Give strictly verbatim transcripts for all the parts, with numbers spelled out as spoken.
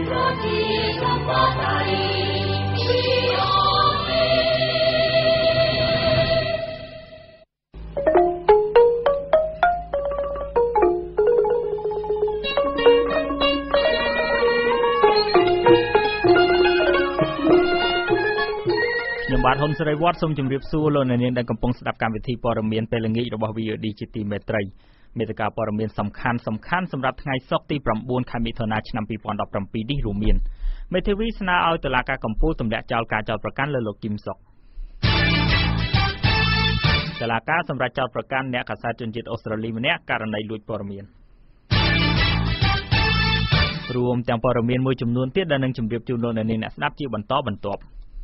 បាទហ៊ុនសេរីវត្តសូមជម្រាបសួរលោកអ្នកនាងដែលកំពុងស្ដាប់កម្មវិធីព័ត៌មានពេលល្ងាចរបស់ វី អូ ឌី ជាទីមេត្រីមេត្តាព័ត៌មានសំខាន់សំខាន់សម្រាប់ថ្ងៃសុក្រទីប្រាំបួនខែមិថុនាឆ្នាំពីរពាន់ដប់ប្រាំពីរនេះរួមមានមេធាវីស្នើឲ្យតុលាការកំពូលទម្លាក់ចោលការចោទប្រកាន់លើលោកគឹមសុខតុលាការសម្រេចចោទប្រកាន់អ្នកកាសែតជនជាតិអូស្ត្រាលីម្នាក់ករណីលួចព័ត៌មានរួមទាំងព័ត៌មានមួយចំនួនទៀតដែលនឹងជម្រាបជូនលោកអ្នកនាងអ្នកស្ដាប់ជាបន្តបន្ទាប់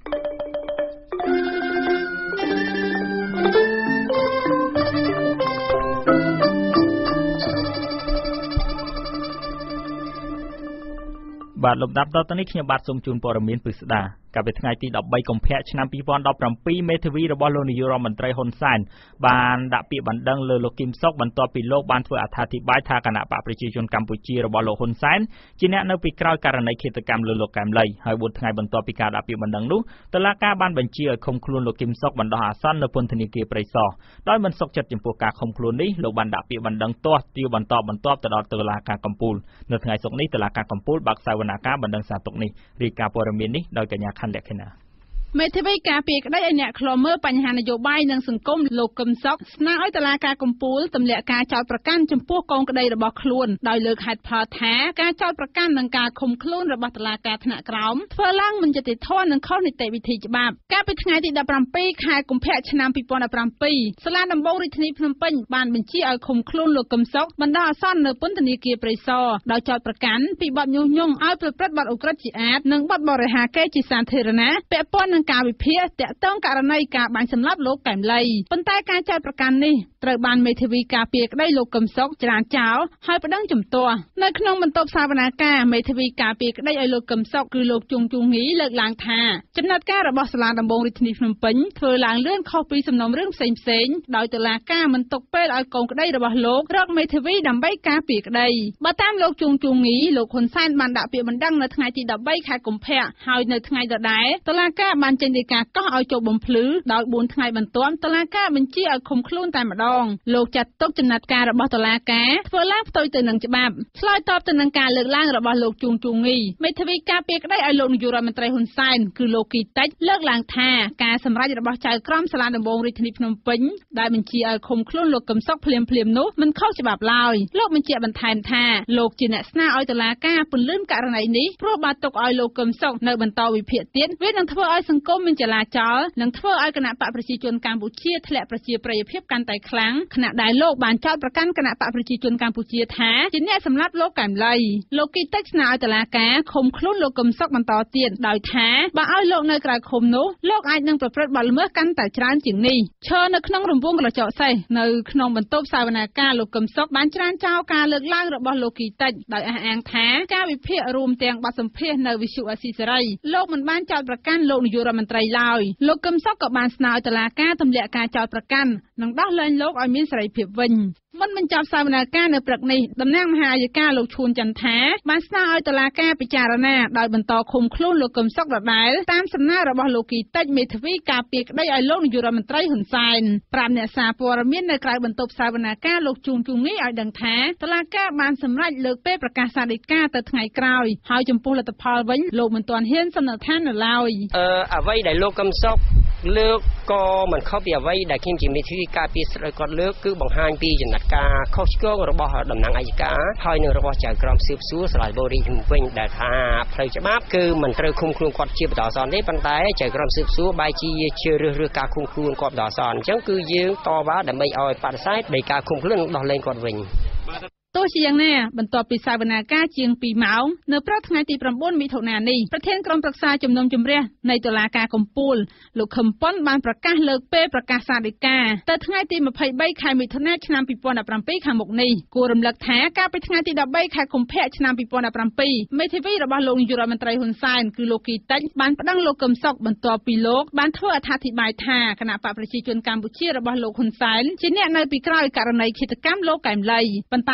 បាទលំដាប់តទៅនេះខ្ញុំបាទសូមជូនព័ត៌មានពិស្ដាកាលពីថ្ងៃទីដប់បីកុម្ភៈឆ្នាំពីរពាន់ដប់ប្រាំពីរមេធាវីរបស់លោកនាយករដ្ឋមន្ត្រីហ៊ុនសែនបានដាក់ពាក្យបណ្ដឹងលើលោកគឹមសុខបន្ទាប់ពីលោកបានធ្វើអត្ថាធិប្បាយថាគណៈបកប្រជាជនកម្ពុជារបស់លោកហ៊ុនសែនជាអ្នកនៅពីក្រោយករណីឃាតកម្មលើលោកកែមលីហើយបួនថ្ងៃបន្ទាប់ពីការដាក់ពាក្យបណ្ដឹងនោះតុលាការបានបញ្ជាឲ្យឃុំខ្លួនលោកគឹមសុខបណ្ដោះអាសន្ននៅពន្ធនាគារព្រៃសរដោយមិនសុខចិត្តចំពោះការឃុំខ្លួននេះលោកបានដាក់ពាក្យបណ្ដឹងទាស់ទាវបន្តបន្ទាប់ទៅដល់តុលាការកំពូលនៅថ្ងៃសុក្រនេះតុលាការកំពូលបើកសវនកម្មបណ្ដឹងសារទុកនេះរាយការណ៍ព័ត៌មាននេះដោយកញ្ញាខាន់លក្ខិណាមេធាវីការពារក្តីឲ្យអ្នកខ្លមើលបញ្ហានយោបាយនិងសង្គមលោកកឹមសុខស្នើឲ្យតុលាការកំពូលទម្លាក់ការចោទប្រកាន់ចំពោះកូនក្តីរបស់ខ្លួនដោយលើកហេតុផលថាការចោទប្រកាន់និងការឃុំខ្លួនរបស់តុលាការថ្នាក់ក្រោមធ្វើឡើងមិនយុត្តិធម៌និងខុសនីតិវិធីច្បាប់កាលពីថ្ងៃទីដប់ប្រាំពីរខែកុម្ភៈឆ្នាំពីរពាន់ដប់ប្រាំពីរសាលាដំបងរាជធានីភ្នំពេញបានបញ្ជាឲ្យឃុំខ្លួនលោកកឹមសុខបណ្ដោះអាសន្ននៅពន្ធនាគារព្រៃសរដោយចោទប្រកាន់ពីបទញុះញង់ឲ្យប្រព្រឹត្តបទឧក្រិដ្ឋជាអាតនិងបទបរិហាកេរ្តិ៍ជាសាធារណៈពាក់ព័ន្ធនឹងការវិភាគតាក់ទងករណីការបាញ់សម្លាប់លោកកែមលីប៉ុន្តែការចោទប្រកាន់នេះត្រូវបានមេធាវីការពារក្តីលោកកឹមសុខច្រានចោលហើយប្តឹងជំទាស់នៅក្នុងបន្ទប់សវនាការមេធាវីការពារក្តីឲ្យលោកកឹមសុខគឺលោកជុងជុងងីលើកឡើងថាចំណាត់ការរបស់សាលាដំបងរាជធានីភ្នំពេញធ្វើឡើងលឿនខុសពីសំណុំរឿងផ្សេងផ្សេងដោយតុលាការមិនទុកពេលឲ្យកូនក្តីរបស់លោករកមេធាវីដើម្បីការពារក្តីបើតាមលោកជុងជុងងីលោកហ៊ុនសែនបានដាក់ពាក្យបណ្ដឹងនៅថ្ងៃទីដប់បីខែកុម្ភៈហើយនៅថ្ងៃដដែលតុលាការបានចេញដីកាកោះឲ្យចូលបំភ្លឺដោយបួនថ្ងៃបន្ទាប់តុលាការបញ្ជាឲ្យឃុំខ្លួនតែម្ដងលោកចាត់ទុកចំណាត់ការរបស់តុលាការធ្វើឡើងផ្ទុយទៅនឹងច្បាប់ឆ្លើយតបទៅនឹងការលើកឡើងរបស់លោកជួងជុងងីមេធាវីការពារក្តីឲ្យលោកនាយករដ្ឋមន្ត្រីហ៊ុនសែនគឺលោកគីតិចលើកឡើងថាការសម្រេចរបស់ចៅក្រមសាលាដំបងរាជធានីភ្នំពេញដែលបញ្ជាឲ្យឃុំខ្លួនលោកកឹមសុខភ្លាមៗនោះមិនខុសច្បាប់ឡើយលោកបញ្ជាក់បន្ថែមថាលោកជាអ្នកស្នើឲ្យតុលាការពន្យាករណីនេះព្រោះបើទុកឲ្យលោកកឹមសុខនៅបន្តវិភាគទៀតវានឹងធ្វើឲ្យសង្គមមានចលាចលនិងធ្វើឲ្យគណៈបកប្រជាជនកម្ពុជាធ្លាក់ប្រជាប្រិយភាពកាន់តែខ្លាំងខណៈដែលលោកបានចោទប្រកាន់គណៈបកប្រជាជនកម្ពុជាថាជាអ្នកសម្លាប់លោកកែមលីលោកគីតិចស្នើឲ្យតុលាការឃុំខ្លួនលោកកឹមសុខបន្តទៀតដោយថាបើឲ្យលោកនៅក្រៅឃុំនោះលោកអាចនឹងប្រព្រឹត្តបទល្មើសកាន់តែច្រើនជាងនេះឈរនៅក្នុងរង្វង់ក្រចកសេះនៅក្នុងបន្ទប់សវនាការលោកកឹមសុខបានច្រានចោលការលើកឡើងរបស់លោកគីតិចដោយអះអាងថាការវិភាគរួមទាំងបទសម្ភាសន៍នៅវិទ្យុអស៊ីសេរីលោកមិនបានចោទប្រកាន់លោកនាយករដ្ឋមន្ត្រីឡើយលោកកឹមសុខក៏បានស្នើឲ្យតុលាការទម្លាក់ការចោទប្រកាន់និងដោះលែងលោកឲ្យមានសេរីភាពវិញមុនបញ្ចប់សវនាការនៅព្រឹកនេះតំណាងមហាអយកាលោកឈួនចន្ទថាបានស្នើឲ្យតុលាការពិចារណាដោយបន្តឃុំខ្លួនលោកកឹមសុខដដែលតាមសំណើរបស់លោកគីតិចមេធាវីការពារក្តីឲ្យលោកនាយករដ្ឋមន្ត្រីហ៊ុនសែនប្រាប់អ្នកសារព័ត៌មាននៅក្រៅបន្ទប់សវនាការលោកជួងជុងងីឲ្យដឹងថាតុលាការបានសម្រេចលើកពេលប្រកាសសាលដីកាទៅថ្ងៃក្រោយហើយចំពោះលទ្ធផលវិញលោកមិនទាន់ហ៊ានសន្និដ្ឋាននៅឡើយអឺអ្វីដែលលោកកឹមសុខលើកក៏មិនខុសពីអ្វីដែលខ្ញុំជាមេធាវីការពារស្រីគាត់លើកគឺបង្ហាញពីចំណាត់ការខុសឆ្គងរបស់តំណាងអัยការហើយនឹងរបស់ចៅក្រមស៊ើបសួរសាលាដំបងរាជធានីភ្នំពេញដែលថាផ្លូវច្បាប់គឺមិនត្រូវឃុំខ្លួនគាត់ជាបន្តអាសន្នទេប៉ុន្តែចៅក្រមស៊ើបសួរបែរជាជ្រើសរើសរើសការឃុំខ្លួនគាត់បន្តអាសន្នអញ្ចឹងគឺយើងតវ៉ាដើម្បីឲ្យបដិសេធនៃការឃុំខ្លួនដោះលែងគាត់វិញទោះជាយ៉ាងណាបន្ទាប់ពីសវនាការជាងពីរម៉ោងនៅព្រឹកថ្ងៃទីប្រាំបួនមិថុនានេះប្រធានក្រុមប្រឹក្សាជំនុំជម្រះនៃតុលាការកំពូលលោកខឹមប៉ុនបានប្រកាសលើកពេលប្រកាសសាលដីកាទៅថ្ងៃទីម្ភៃបីខែមិថុនាឆ្នាំពីរពាន់ដប់ប្រាំពីរខាងមុខនេះគួររំលឹកថាកាលពីថ្ងៃទីដប់បីខែកុម្ភៈឆ្នាំពីរពាន់ដប់ប្រាំពីរមេធាវីរបស់លោកនាយករដ្ឋមន្ត្រីហ៊ុនសែនគឺលោកគីតិចបានប្តឹងលោកកឹមសុខបន្ទាប់ពីលោកបានធ្វើអត្ថាធិប្បាយថាគណៈបកប្រជាជនកម្ពុជារបស់លោកហ៊ុនសែនជាអ្នកនៅពីក្រោយករណីឃាតកម្មលោកកែមលីប៉ុន្តែពាក់ព័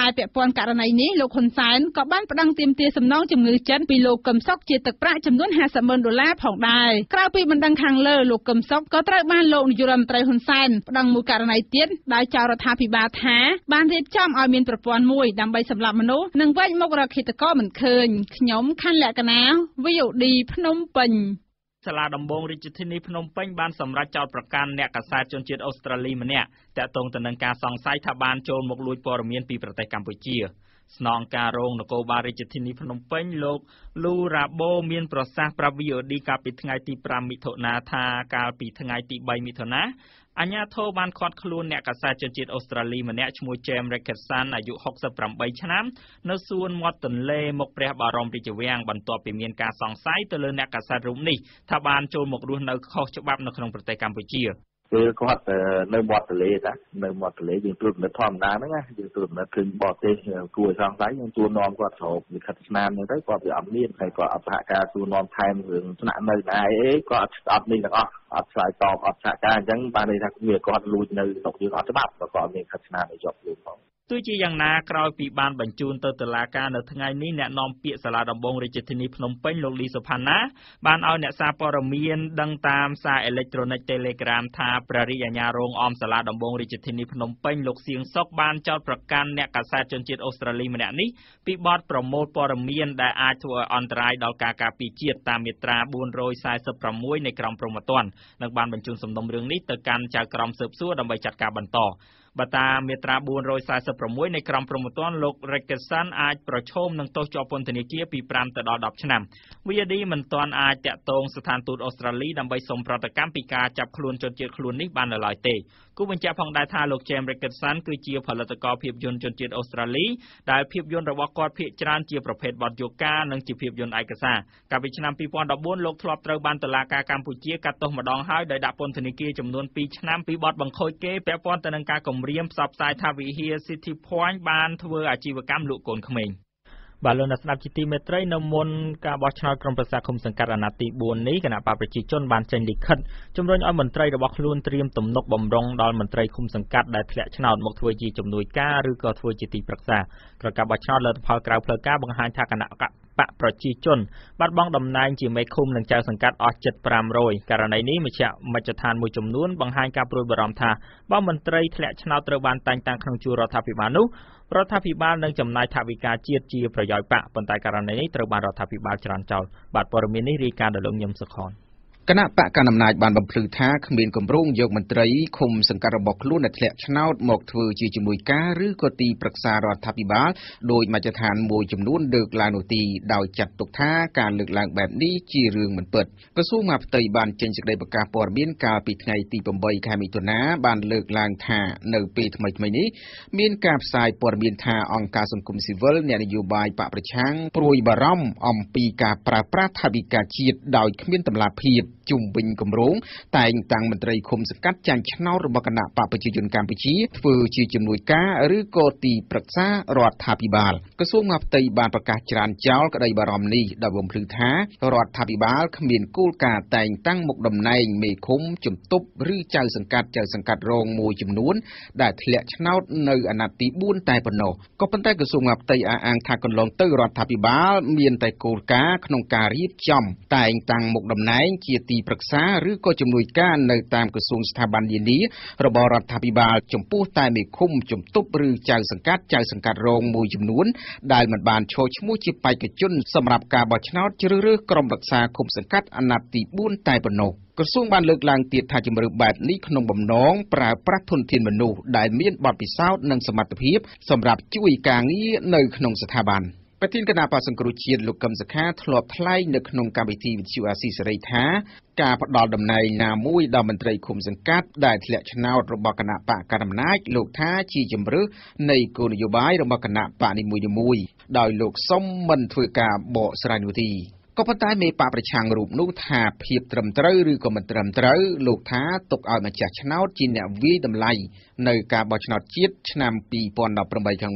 ព័ន្ធករណីនេះលោកហ៊ុនសែនក៏បានប្តឹងទាមទារសំណងជំងឺចិត្តពីលោកកឹមសុខជាទឹកប្រាក់ចំនួនห้าสิบម៉ឺនដុល្លារផងដែរក្រៅពីបណ្ដឹងខាងលើលោកកឹមសុខក៏ត្រូវបានលោកនាយករដ្ឋមន្ត្រីហ៊ុនសែនប្តឹងមួយករណីទៀតដោយចោទរដ្ឋាភិបាលថាបានរៀបចំឲ្យមានប្រព័ន្ធមួយដើម្បីសម្លាប់មនុស្សនិងវែកមុខរកឃាតករមិនឃើញខ្ញុំខណ្ឌលក្ខណា V O D ភ្នំពេញសាលាដំបងរាជធានីភ្នំពេញបានសម្រេចចោទប្រកាន់អ្នកកាសែតជនជាតិអូស្ត្រាលីម្នាក់តាក់ទងទៅនឹងការសង្ស័យថាបានចូលមកលួចព័ត៌មានពីប្រទេសកម្ពុជាស្នងការរងនគរបាលរាជធានីភ្នំពេញលោកលូរ៉ាបូមានប្រសាសន៍ប្រាប់ V O D កាលពីថ្ងៃទីប្រាំមិថុនាថាកាលពីថ្ងៃទីបីមិថុនាអាជ្ញាធរបានឃាត់ខ្លួនអ្នកកាសែតជនជាតិអូស្ត្រាលីម្នាក់ឈ្មោះ James Ricketson អាយុหกสิบแปดឆ្នាំនៅសួនមាត់ទន្លេមុខព្រះបរមរាជវាំងបន្ទាប់ពីមានការសង្ស័យទៅលើអ្នកកាសែតរូបនេះថាបានចូលមករស់នៅខុសច្បាប់នៅក្នុងប្រទេសកម្ពុជាពេលគាត់នៅមាត់ទន្លេតានៅមាត់ទន្លេយើងត្រួតពិនិត្យធម្មតាហ្នឹងណាយើងត្រួតពិនិត្យឃើញបរទេសគួរសង្ស័យយើងទួនាំគាត់ស្រូបលិខិតស្នាមហ្នឹងទៅគាត់វាអត់មានហើយគាត់អត់សហការទួនាំថែមរឿងស្នាក់នៅណាអីគាត់អត់អត់មានទាំងអស់អត់ឆ្លើយតបអត់សហការអញ្ចឹងបានន័យថាវាគាត់លួចនៅស្រុកយើងអត់ច្បាប់ក៏គាត់មានលិខិតស្នាមឲ្យជាប់ខ្លួនផងទោះជាយ៉ាងណាក្រោយពីបានបញ្ជូនទៅតុលាការនៅថ្ងៃនេះអ្នកនាំពាក្យសាលាដំបងរាជធានីភ្នំពេញលោកលីសុផាណាបានឲ្យអ្នកសារព័ត៌មានដឹងតាមសារអេឡិចត្រូនិក Telegram ថាព្រះរាជអាជ្ញារងអមសាលាដំបងរាជធានីភ្នំពេញលោកសៀងសុកបានចោទប្រកាន់អ្នកកាសែតជនជាតិអូស្ត្រាលីម្នាក់នេះពីបទប្រមូលព័ត៌មានដែលអាចធ្វើឲ្យអន្តរាយដល់ការការពារជាតិតាមមាត្រាបួនរយសែសិបប្រាំមួយនៃក្រមព្រហ្មទណ្ឌនិងបានបញ្ជូនសំណុំរឿងនេះទៅកាន់ចៅក្រមស៊ើបសួរដើម្បីចាត់ការបន្តបើតាមមាត្រាបួនរយសែសិបប្រាំមួយនៃក្រមព្រហ្មទណ្ឌលោក Ricketson អាចប្រឈមនឹងទោសជាប់ពន្ធនាគារពីប្រាំទៅដល់ដប់ឆ្នាំ V O D មិនទាន់អាចតាក់ទងស្ថានទូតអូស្ត្រាលីដើម្បីសុំប្រតិកម្មពីការចាប់ខ្លួនជនជាតិខ្លួននេះបាននៅឡើយទេគូបញ្ជាក់ផងដែរថាលោក James Ricketson គឺជាផលិតករភាពយន្តជនជាតិអូស្ត្រាលីដែលភាពយន្តរបស់គាត់ភាគច្រើនជាប្រភេទបទយូហ្គានិងជាភាពយន្តឯកសារកាលពីឆ្នាំពីរពាន់ដប់បួនលោកធ្លាប់ត្រូវបានតុលាការកម្ពុជាកាត់ទោសម្ដងហើយដោយដាក់ពន្ធនាគារចំនួនពីរឆ្នាំពីបទបង្ខូចគេពាក់ព័ន្ធទៅនឹងការគំរាមផ្សព្វផ្សាយថាវិហារ City Point បានធ្វើអាជីវកម្មលក់កូនក្មេងបាទលោកអ្នកស្ដាប់ជាទីមេត្រីនៅមុនការបោះឆ្នោតក្រុមប្រឹក្សាឃុំសង្កាត់អាណត្តិទីបួននេះគណៈបកប្រជាជនបានចេញលិខិតជំរុញឲ្យមន្ត្រីរបស់ខ្លួនត្រៀមទំនុកបំរុងដល់មន្ត្រីឃុំសង្កាត់ដែលធ្លាក់ឆ្នោតមកធ្វើជាជំនួយការឬក៏ធ្វើជាទីប្រឹក្សាក្រោយការបោះឆ្នោតលទ្ធផលក្រៅផ្លូវការបង្ហាញថាគណៈបកប្រជាជនបាត់បង់តំណែងជាមេឃុំនិងចៅសង្កាត់អស់ជិតប្រាំរយករណីនេះមជ្ឈមជ្ឈដ្ឋានមួយចំនួនបង្ហាញការព្រួយបារម្ភថាបើមន្ត្រីធ្លាក់ឆ្នោតត្រូវបានតែងតាំងក្នុងជួររដ្ឋាភិបាលនោះរដ្ឋាភិបាលនឹងចំណាយថវិកាជាតិជាប្រយោជន៍បកប៉ុន្តែករណីនេះត្រូវបានរដ្ឋាភិបាលច្រានចោលបាទព័ត៌មាននេះរាយការណ៍ដោយលោកញឹមសុខនគណៈបកកណ្ដាលអំណាចបានបំភ្លឺថាគ្មានគម្រោងយកមន្ត្រីឃុំសង្កាត់របស់ខ្លួនដែលធ្លាក់ឆ្នោតមកធ្វើជាជំនួយការឬក៏ទីប្រឹក្សារដ្ឋាភិបាលដោយមជ្ឈដ្ឋានមួយចំនួនលើកឡើងនោះទីដោយចាត់ទុកថាការលើកឡើងបែបនេះជារឿងមិនពិតក្រសួងមហាផ្ទៃបានចេញសេចក្តីប្រកាសព័ត៌មានកាលពីថ្ងៃទីប្រាំបីខែមិថុនាបានលើកឡើងថានៅពេលថ្មីៗនេះមានការផ្សាយព័ត៌មានថាអង្គការសង្គមស៊ីវិលអ្នកនយោបាយបកប្រឆាំងព្រួយបារម្ភអំពីការប្រើប្រាស់ថវិកាជាតិដោយគ្មានតម្លាភាពជុំវិញគម្រោងតែងតាំងមន្ត្រីឃុំសង្កាត់ចាញ់ឆ្នោតរបស់គណៈបកប្រជាជនកម្ពុជាធ្វើជាជំនួយការឬក៏ទីប្រឹក្សារដ្ឋាភិបាលក្រសួងមហាផ្ទៃបានប្រកាសច្រានចោលក្តីបារម្ភនេះដោយបំភ្លឺថារដ្ឋាភិបាលគ្មានគោលការណ៍តែងតាំងមុខតំណែងមេឃុំជំទប់ឬចៅសង្កាត់ចៅសង្កាត់រងមួយចំនួនដែលធ្លាក់ឆ្នោតនៅអាណត្តិទីបួនតែប៉ុណ្ណោះក៏ប៉ុន្តែក្រសួងមហាផ្ទៃអះអាងថាកន្លងទៅរដ្ឋាភិបាលមានតែគោលការណ៍ក្នុងការរៀបចំតែងតាំងមុខតំណែងជាទីប្រឹក្សាឬក៏ជំនួយការនៅតាមក្រសួងស្ថាប័ននានារបស់រដ្ឋាភិបាលចំពោះតែមេឃុំជំទប់ឬចៅសង្កាត់ចៅសង្កាត់រងមួយចំនួនដែលមិនបានឈរឈ្មោះជាបេក្ខជនសម្រាប់ការបោះឆ្នោតជ្រើសរើសក្រុមប្រឹក្សាឃុំសង្កាត់អាណត្តិទីបួនតែប៉ុណ្ណោះក្រសួងបានលើកឡើងទៀតថាជំរឿបែបនេះក្នុងបំណងប្រើប្រាស់ធនធានមនុស្សដែលមានបទពិសោធន៍និងសមត្ថភាពសម្រាប់ជួយការងារនៅក្នុងស្ថាប័នប្រធានគណៈបក្សសង្គ្រោះជាតិលោកកឹមសុខាធ្លាប់ថ្លែងនៅក្នុងកម្មវិធីវិទ្យុអាស៊ីសេរីថាការផ្ដល់តំណែងណាមួយដល់មន្ត្រីឃុំសង្កាត់ដែលធ្លាក់ឆ្នោតរបស់គណៈបកកណ្ដាលអំណាចលោកថាជាជំរឿនៃគោលនយោបាយរបស់គណៈបកនីមួយៗដោយលោកសុំមិនធ្វើការបកស្រាយនោះទេក៏ប៉ុន្តែមេបកប្រឆាំងរូបនោះថាភាពត្រឹមត្រូវឬក៏មិនត្រឹមត្រូវលោកថាទុកឲ្យម្ចាស់ឆ្នោតជាអ្នកវាយតម្លៃនៅការបោះឆ្នោតជាតិឆ្នាំពីរពាន់ដប់ប្រាំបីខាងមុខ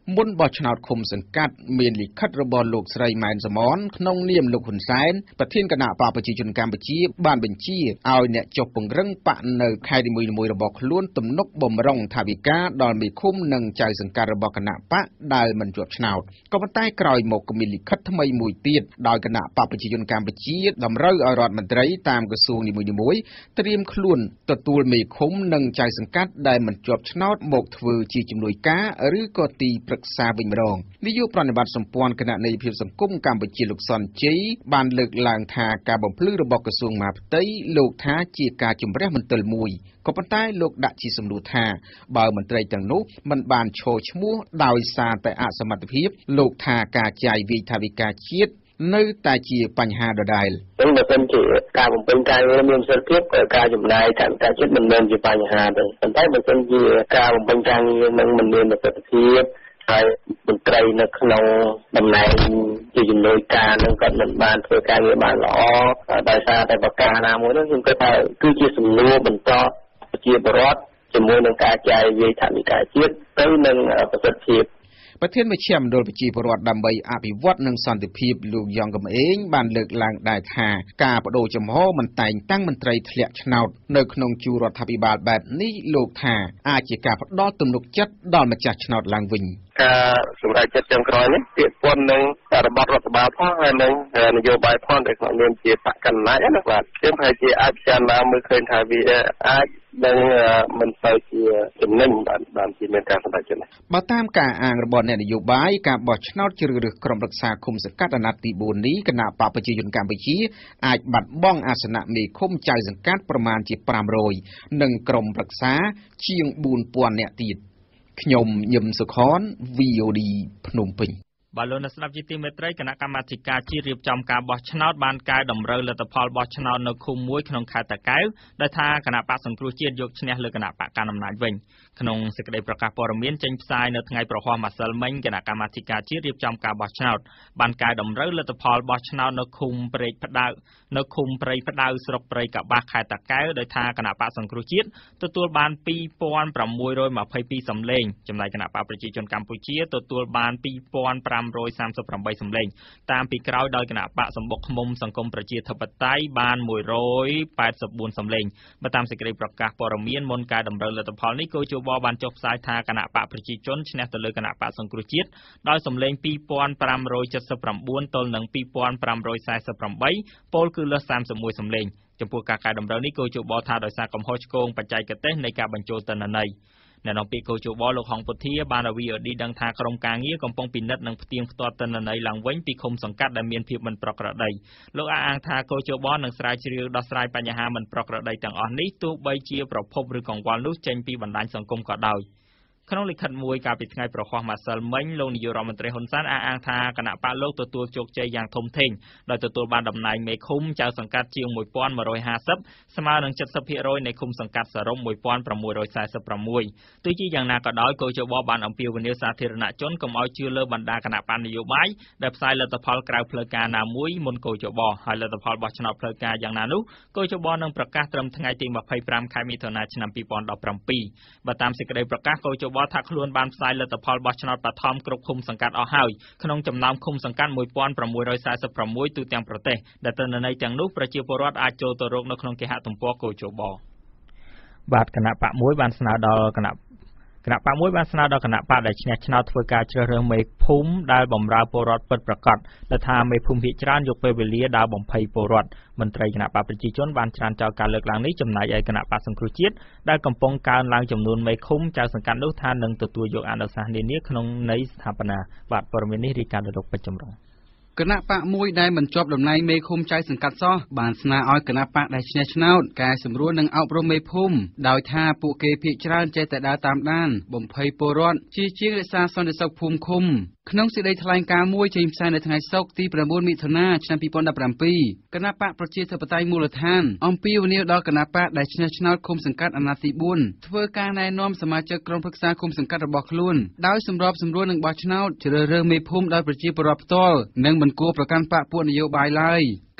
មុនបោះឆ្នោតឃុំសង្កាត់មានលិខិតរបស់លោកស្រីម៉ែនសមនក្នុងនាមលោកហ៊ុនសែនប្រធានគណៈបកប្រជាជនកម្ពុជាបានបញ្ជាឲ្យអ្នកចុះពង្រឹងបកនៅខេត្តនីមួយៗរបស់ខ្លួនទំនុកបំរុងថវិកាដល់មេឃុំនិងចៅសង្កាត់របស់គណៈបកដែលមិនជាប់ឆ្នោតក៏ប៉ុន្តែក្រោយមកក៏មានលិខិតថ្មីមួយទៀតដោយគណៈបកប្រជាជនកម្ពុជាតម្រូវឲ្យរដ្ឋមន្ត្រីតាមក្រសួងនីមួយៗត្រៀមខ្លួនទទួលមេឃុំនិងចៅសង្កាត់ដែលមិនជាប់ឆ្នោតមកធ្វើជាជំនួយការឬក៏ទីប្រឹក្សាវិញម្ដងនាយកប្រតិបត្តិសម្ព័ន្ធគណៈនៃភាពសង្គមកម្ពុជាលោកសុនជ័យបានលើកឡើងថាការបំភ្លឺរបស់ក្រសួងមហាផ្ទៃលោកថាជាការជំរះមន្ទិលមួយក៏ប៉ុន្តែលោកដាក់ជាសំណួរថាបើមន្ត្រីទាំងនោះមិនបានឈរឈ្មោះដោយសារតែអសមត្ថភាពលោកថាការចាយវាយថវិកាជាតិនៅតែជាបញ្ហាដដែលនឹងបើសិនជាការបំពេញការងារមានសិទ្ធិភាពក៏ការចំណាយថវិកាជាតិមិនមែនជាបញ្ហាទេប៉ុន្តែបើសិនជាការបំពេញការងារនឹងមិនមានប្រសិទ្ធភាពហើយមន្ត្រីនៅក្នុងតំណែងជាជំនួយការនឹងក៏មិនបានធ្វើការងារបានល្អដោយសារតែប្រការណាមួយនោះខ្ញុំគិតថាគឺជាសំណួរបន្តជាបរិបទជាមួយនឹងការចាយវាយថវិកាជាតិទៅនឹងប្រសិទ្ធភាពប្រធានមជ្ឈមណ្ឌលប្រជាពលរដ្ឋដើម្បីអភិវឌ្ឍនិងសន្តិភាពលោកយ៉ងកំឯងបានលើកឡើងដែរថាការបដូរចំហមិនតែងតាំងមន្ត្រីធ្លាក់ឆ្នោតនៅក្នុងជួររដ្ឋាភិបាលបែបនេះលោកថាអាចជាការផ្ដល់ទំនុកចិត្តដល់ម្ចាស់ឆ្នោតឡើងវិញការសម្រេចចិត្តចុងក្រោយនេះពាក់ព័ន្ធនឹងរបបរដ្ឋបាលផងហើយនឹងនយោបាយផងដែលក្នុងនាមជាបកកណ្ដាលណាបាទខ្ញុំថាជាអាចពិចារណាមើលឃើញថាវាអាចនឹងមិនទៅជាចំណេញបានបានជាមានការសម្រេចចិត្តនេះបើតាមការអាងរបស់អ្នកនយោបាយការបោះឆ្នោតជ្រើសរើសក្រុមប្រឹក្សាឃុំសង្កាត់អាណត្តិទីបួននេះគណៈបកប្រជាជនកម្ពុជាអាចបាត់បង់អាសនៈមេឃុំចៅសង្កាត់ប្រមាណជាប្រាំរយនិងក្រុមប្រឹក្សាជាងបួនពាន់នាក់ទៀតខ្ញុំញឹមសុខន វី អូ ឌី ភ្នំពេញបាទលោកអ្នកស្ដាប់ជាទីមេត្រីគណៈកម្មាធិការជាតិរៀបចំការបោះឆ្នោតបានកែតម្រូវលទ្ធផលបោះឆ្នោតនៅឃុំមួយក្នុងខេត្តតាកែវដោយថាគណៈបកសង្គ្រោះជាតិយកឈ្នះលើគណៈបកកណ្ដាលអំណាចវិញក្នុងសេចក្តីប្រកាសព័ត៌មានចេញផ្សាយនៅថ្ងៃប្រហ័សម្សិលមិញគណៈកម្មាធិការជាតិរៀបចំការបោះឆ្នោតបានកែតម្រូវលទ្ធផលបោះឆ្នោតនៅឃុំព្រែកផ្ដៅនៅឃុំព្រៃផ្ដៅស្រុកព្រៃកបាសខេត្តតាកែវដោយថាគណៈបកសង្គ្រោះជាតិទទួលបានពីរពាន់ប្រាំមួយរយម្ភៃពីរសំឡេងចំណែកគណៈបកប្រជាជនកម្ពុជាទទួលបានពីរពាន់ប្រាំរយសាមសិបប្រាំបីសំឡេងតាមពីក្រោយដោយគណៈបកសម្បុកឃុំសង្គមប្រជាធិបតេយ្យបានមួយរយប៉ែតសិបបួនសំឡេងបើតាមសេចក្តីប្រកាសព័ត៌មានមុនកែតម្រូវលទ្ធផលនេះគូជបបានចុះផ្សាយថាគណៈបកប្រជាជនឈ្នះទៅលើគណៈបកសង្គ្រោះជាតិដោយសំឡេងពីរពាន់ប្រាំរយចិតសិបប្រាំបួនទល់នឹងពីរពាន់ប្រាំរយសែសិបប្រាំបីពលគឺលើសសាមសិបមួយសំឡេងចំពោះការកែតម្រូវនេះគូជបថាដោយសារកំហុសឆ្គងបច្ចេកទេសនៃការបញ្ចូលទិន្នន័យអ្នកនាំពាក្យគូជបលោកហងពុធាបានឲ្យ វី អូ ឌី ដឹងថាក្រុមការងារកំពុងពិនិត្យនិងផ្ទៀងផ្ទាត់ទិន្នន័យឡើងវិញពីឃុំសង្កាត់ដែលមានភាពមិនប្រក្រតីលោកអះអាងថាគូជបនឹងស្រាវជ្រាវដោះស្រាយបញ្ហាមិនប្រក្រតីទាំងអស់នេះទោះបីជាប្រភពឬកង្វល់នោះចេញពីបណ្ដាញសង្គមក៏ដោយក្នុងលិខិតមួយកាលពីថ្ងៃប្រហ័សម្សិលមិញលោកនាយករដ្ឋមន្ត្រីហ៊ុនសែនអះអាងថាគណៈបកលោកទទួលជោគជ័យយ៉ាងធំធេងដោយទទួលបានតំណែងមេឃុំចៅសង្កាត់ជាងមួយពាន់មួយរយហាសិបស្មើនឹង칠십ភាគរយនៃឃុំសង្កាត់សរុបមួយពាន់ប្រាំមួយរយសែសិបប្រាំមួយទោះជាយ៉ាងណាក៏ដោយគូជបបានអំពាវនាវសាធារណជនកុំឲ្យជឿលើបណ្ដាគណៈបកនយោបាយដែលផ្សាយលទ្ធផលក្រៅផ្លូវការណាមួយមុនគូជបហើយលទ្ធផលបោះឆ្នោតផ្លូវការយ៉ាងណានោះគូជបនឹងប្រកាសត្រឹមថ្ងៃទីម្ភៃប្រាំខែមិថុនាឆ្នាំពីរពាន់ដប់ប្រាំពីរបើតាមសេចក្តីប្រកាសគូជបថាខ្លួនបានផ្សាយលទ្ធផលបោះឆ្នោតបឋមគ្រប់ឃុំសង្កាត់អស់ហើយក្នុងចំណោមឃុំសង្កាត់មួយពាន់ប្រាំមួយរយសែសិបប្រាំមួយទូទាំងប្រទេសដែលទិន្នន័យទាំងនោះប្រជាពលរដ្ឋអាចចូលទៅរកនៅក្នុងគេហទំព័រគូជបបាទគណៈបកមួយបានស្នើដល់គណៈគណៈបកមួយបានស្នើដល់គណៈបកដែលឈ្នះឆ្នោតធ្វើការជ្រើសរើសមេភូមិដែលបម្រើពលរដ្ឋពិតប្រាកដដែលថាមេភូមិភាគច្រើនយកពេលវេលាដើរបំភ័យពលរដ្ឋមន្ត្រីគណៈបកប្រជាជនបានច្រានចោលការលើកឡើងនេះចំណែកឯគណៈបកសង្គ្រោះជាតិដែលកំពុងកើនឡើងចំនួនមេឃុំចៅសង្កាត់នោះថានឹងទទួលយកអនុសាសន៍នានាក្នុងន័យស្ថាបនាបាទព័ត៌មាននេះរាយការណ៍ដោយលោកពេជ្រចម្រុងគណៈបកមួយដែលមិនជាប់តំណែងមេឃុំចៅសង្កាត់សោះបានស្នើឲ្យគណៈបកដែលឈ្នះឆ្នោតកែសម្រួលនិងអប់រំមេភូមិដោយថាពួកគេភាគច្រើនចេះតែដើរតាមដានបំភ័យពលរដ្ឋជាជាងរក្សាសន្តិសុខភូមិឃុំក្នុងសេចក្តីថ្លែងការណ៍មួយចេញផ្សាយនៅថ្ងៃសុក្រទីប្រាំបួនមិថុនាឆ្នាំពីរពាន់ដប់ប្រាំពីរគណៈបកប្រជាធិបតេយ្យមូលដ្ឋានអំពាវនាវដល់គណៈបកដែលឈ្នះឆ្នោតឃុំសង្កាត់អាណត្តិទីបួនធ្វើការណែនាំសមាជិកក្រុមប្រឹក្សាឃុំសង្កាត់របស់ខ្លួនដោយសម្របសម្រួលនឹងបោះឆ្នោតជ្រើសរើសមេភូមិដោយប្រជាពលរដ្ឋផ្ទាល់និងមិនគួរប្រកាន់បកពួកនយោបាយឡើយគ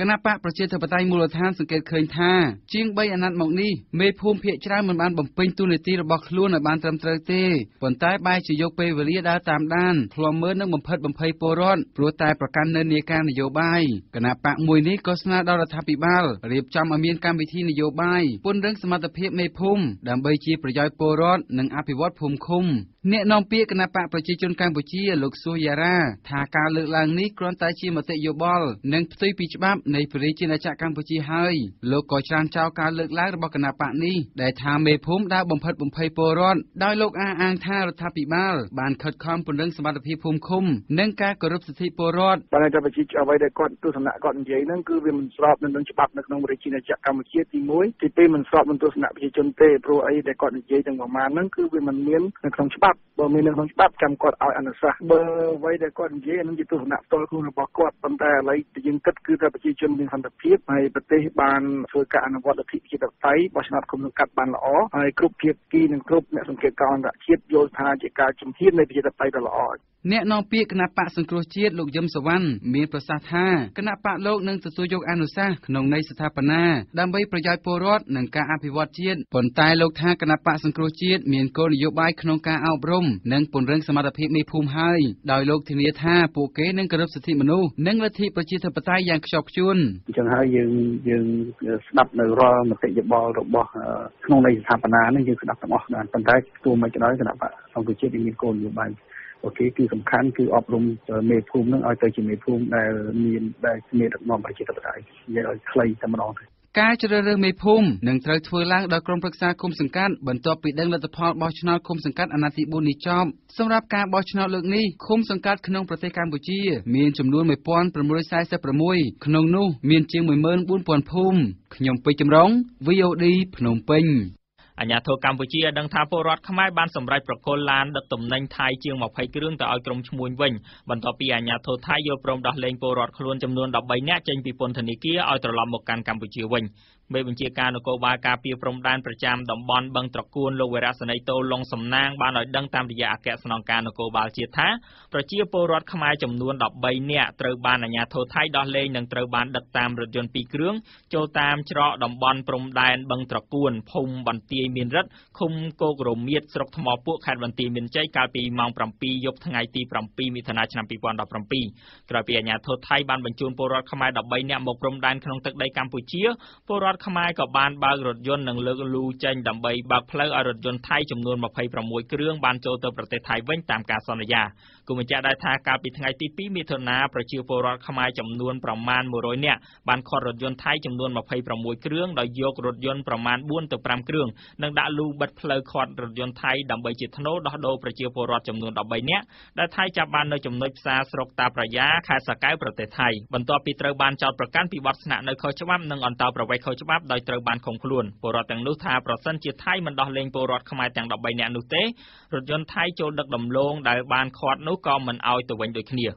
គណៈបកប្រជាធិបតេយ្យមូលដ្ឋានសង្កេតឃើញថាជាងបីអាណត្តិមកនេះមេភូមិភាគច្រើនមិនបានបំពេញតួនាទីរបស់ខ្លួនឲ្យបានត្រឹមត្រូវទេប៉ុន្តែបែរជាយកពេលវេលាដើរតាមដានឃ្លាំមើលនិងបំផិតបំភ័យពលរដ្ឋព្រោះតែប្រកាន់និន្នាការនយោបាយគណៈបកមួយនេះក៏ស្នើដល់រដ្ឋាភិបាលរៀបចំឲ្យមានកម្មវិធីនយោបាយពង្រឹងសមត្ថភាពមេភូមិដើម្បីជាប្រយោជន៍ពលរដ្ឋនិងអភិវឌ្ឍភូមិឃុំអ្នកនាំពាក្យគណៈបកប្រជាជនកម្ពុជាលោកសួយារ៉ាថាការលើកឡើងនេះគ្រាន់តែជាមតិយោបល់និងផ្ទុយពីច្បាប់នៃព្រះរាជាណាចក្រកម្ពុជាហើយលោកក៏ច្រានចោលការលើកឡើងរបស់គណៈបកនេះដែលថាមេភូមិដើរបំផិតបំភ័យពលរដ្ឋដោយលោកអះអាងថារដ្ឋាភិបាលបានខិតខំពង្រឹងសមត្ថភាពភូមិឃុំនិងការគោរពសិទ្ធិពលរដ្ឋបានតែប្រជាអ្វីដែលគាត់ទស្សនៈគាត់និយាយហ្នឹងគឺវាមិនស្របនឹងច្បាប់នៅក្នុងព្រះរាជាណាចក្រកម្ពុជាទីមួយទីពីរមិនស្របនឹងទស្សនៈប្រជាជនទេព្រោះអីដែលគាត់និយាយទាំងប្រមាណហ្នឹងគឺវាមិនមាននៅក្នុងច្បាប់បើមាននៅក្នុងច្បាប់ចាំគាត់ឲ្យអនុសាសន៍បើអ្វីដែលគាត់និយាយហ្នឹងជាទស្សនៈផ្ទាល់ខ្លួនរបស់គាត់ប៉ុន្តែឥឡូវយើងគិតគឺថាប្រជាជនមានសន្តិភាពហើយប្រទេសបានធ្វើការអនុវត្តលទ្ធិប្រជាធិបតេយ្យបោះឆ្នោតគុំសង្កាត់បានល្អហើយគ្រប់ភាគីនិងគ្រប់អ្នកសង្កេតការណ៍អន្តរជាតិយល់ថាជាការជំហាននៃប្រជាធិបតេយ្យដ៏ល្អអ្នកនាំពាក្យគណៈបកសង្គ្រោះជាតិលោកយឹមសវណ្ណមានប្រសាសន៍ថាគណៈបកលោកនឹងទទួលយកអនុសាសន៍ក្នុងន័យស្ថាបនាដើម្បីប្រយោជន៍ពលរដ្ឋនិងការអភិវឌ្ឍជាតិប៉ុន្តែលោកថាគណៈបកសង្គ្រោះជាតិមានគោលនយោបាយក្នុងការអប់រំនិងពង្រឹងសមត្ថភាពមេភូមិហើយដោយលោកធានាថាពួកគេនឹងគោរពសិទ្ធិមនុស្សនិងលទ្ធិប្រជាធិបតេយ្យយ៉ាងខ្ជាប់ខ្ជួនអញ្ចឹងហើយយើងយើងស្ដាប់នៅរាល់មតិយោបល់របស់ក្នុងន័យស្ថាបនានេះយើងស្ដាប់ទាំងអស់ដែរប៉ុន្តែទោះមិនក៏ដោយគណៈបកសង្គ្រោះជាតិមានគោលនយោបាយអូខេគឺសំខាន់គឺអប់រំមេភូមិនឹងឲ្យទៅជាមេភូមិដែលមានដែលមានដឹកនាំប្រជាធិបតេយ្យនិយាយឲ្យខ្លីតែម្ដងទៅការជ្រើសរើសមេភូមិនឹងត្រូវធ្វើឡើងដោយក្រុមប្រឹក្សាឃុំសង្កាត់បន្ទាប់ពីដឹងលទ្ធផលបោះឆ្នោតឃុំសង្កាត់អាណត្តិទីបួននេះចប់សម្រាប់ការបោះឆ្នោតលើកនេះឃុំសង្កាត់ក្នុងប្រទេសកម្ពុជាមានចំនួនmột nghìn sáu trăm bốn mươi sáuក្នុងនោះមានជាងmột nghìn bốn trămភូមិខ្ញុំពេជ្រចម្រុង V O D ភ្នំពេញអាជ្ញាធរកម្ពុជាដឹងថាពលរដ្ឋខ្មែរបានសម្រេចប្រគល់ឡានដឹកទំនិញថៃជាងยี่สิบគ្រឿងទៅឲ្យក្រុមឈ្មួញវិញបន្ទាប់ពីអាជ្ញាធរថៃយល់ព្រមដោះលែងពលរដ្ឋខ្លួនចំនួន13នាក់ចេញពីពន្ធនាគារឲ្យត្រឡប់មកកាន់កម្ពុជាវិញមេបញ្ជាការនគរបាលការពារព្រំដែនប្រចាំតំបន់បឹងត្រកួនលោកវរៈសេនីយ៍តូឡុងសំណាងបានឲ្យដឹងតាមរយៈអគ្គស្នងការនគរបាលជាតិថាប្រជាពលរដ្ឋខ្មែរចំនួន13នាក់ត្រូវបានអាជ្ញាធរថៃដោះលែងនិងត្រូវបានដឹកតាមរថយន្តពីរគ្រឿងចូលតាមច្រកតំបន់ព្រំដែនបឹងត្រកួនភូមិបន្ទាយមានរិទ្ធឃុំគោករមៀតស្រុកថ្មពួកខេត្តបន្ទាយមានជ័យកាលពីម៉ោងsevenយប់ថ្ងៃទីsevenមិថុនាឆ្នាំtwo thousand seventeenក្រោយពីអាជ្ញាធរថៃបានបញ្ជូនពលរដ្ឋខ្មែរ13នាក់មកព្រំដែនក្នុងទឹកដីកម្ពុជាពលរដ្ឋខ្មែរក៏បានបើករថយន្តនិងលើកលូចេញដើម្បីបើកផ្លូវឲ្យរថយន្តថៃចំនួនtwenty-sixគ្រឿងបានចូលទៅប្រទេសថៃវិញតាមការសន្យាគូបញ្ជាក់ដែរថាកាលពីថ្ងៃទីtwoមិថុនាប្រជាពលរដ្ឋខ្មែរចំនួនប្រមាណone hundredនាក់បានខាត់រថយន្តថៃចំនួនtwenty-sixគ្រឿងដោយយករថយន្តប្រមាណfour to fiveគ្រឿងនិងដាក់លូបិទផ្លូវខាត់រថយន្តថៃដើម្បីជាថ្នូរដោះដូរប្រជាពលរដ្ឋចំនួនthirteenនាក់ដែលថៃចាប់បាននៅចំណុចផ្សារស្រុកតាប្រយ៉ាខេត្តសាកែវប្រទេសថៃបន្ទាប់ពីត្រូវបានចោទប្រកាន់ពីបទស្នាក់នៅខុសច្បាប់និងអន្តោប្រវេសន៍ខុសច្បាប់ដោយត្រូវបានឃុំខ្លួនពលរដ្ឋទាំងនោះថាប្រសិនជាថៃមិនដោះលែងពលរដ្ឋខ្មែរទាំងthirteenនាក់នោះទេរថយន្តថៃចូលដឹកដំឡូងដែលបានខាត់នោះក៏មិនឲ្យទៅវិញដូចគ្នា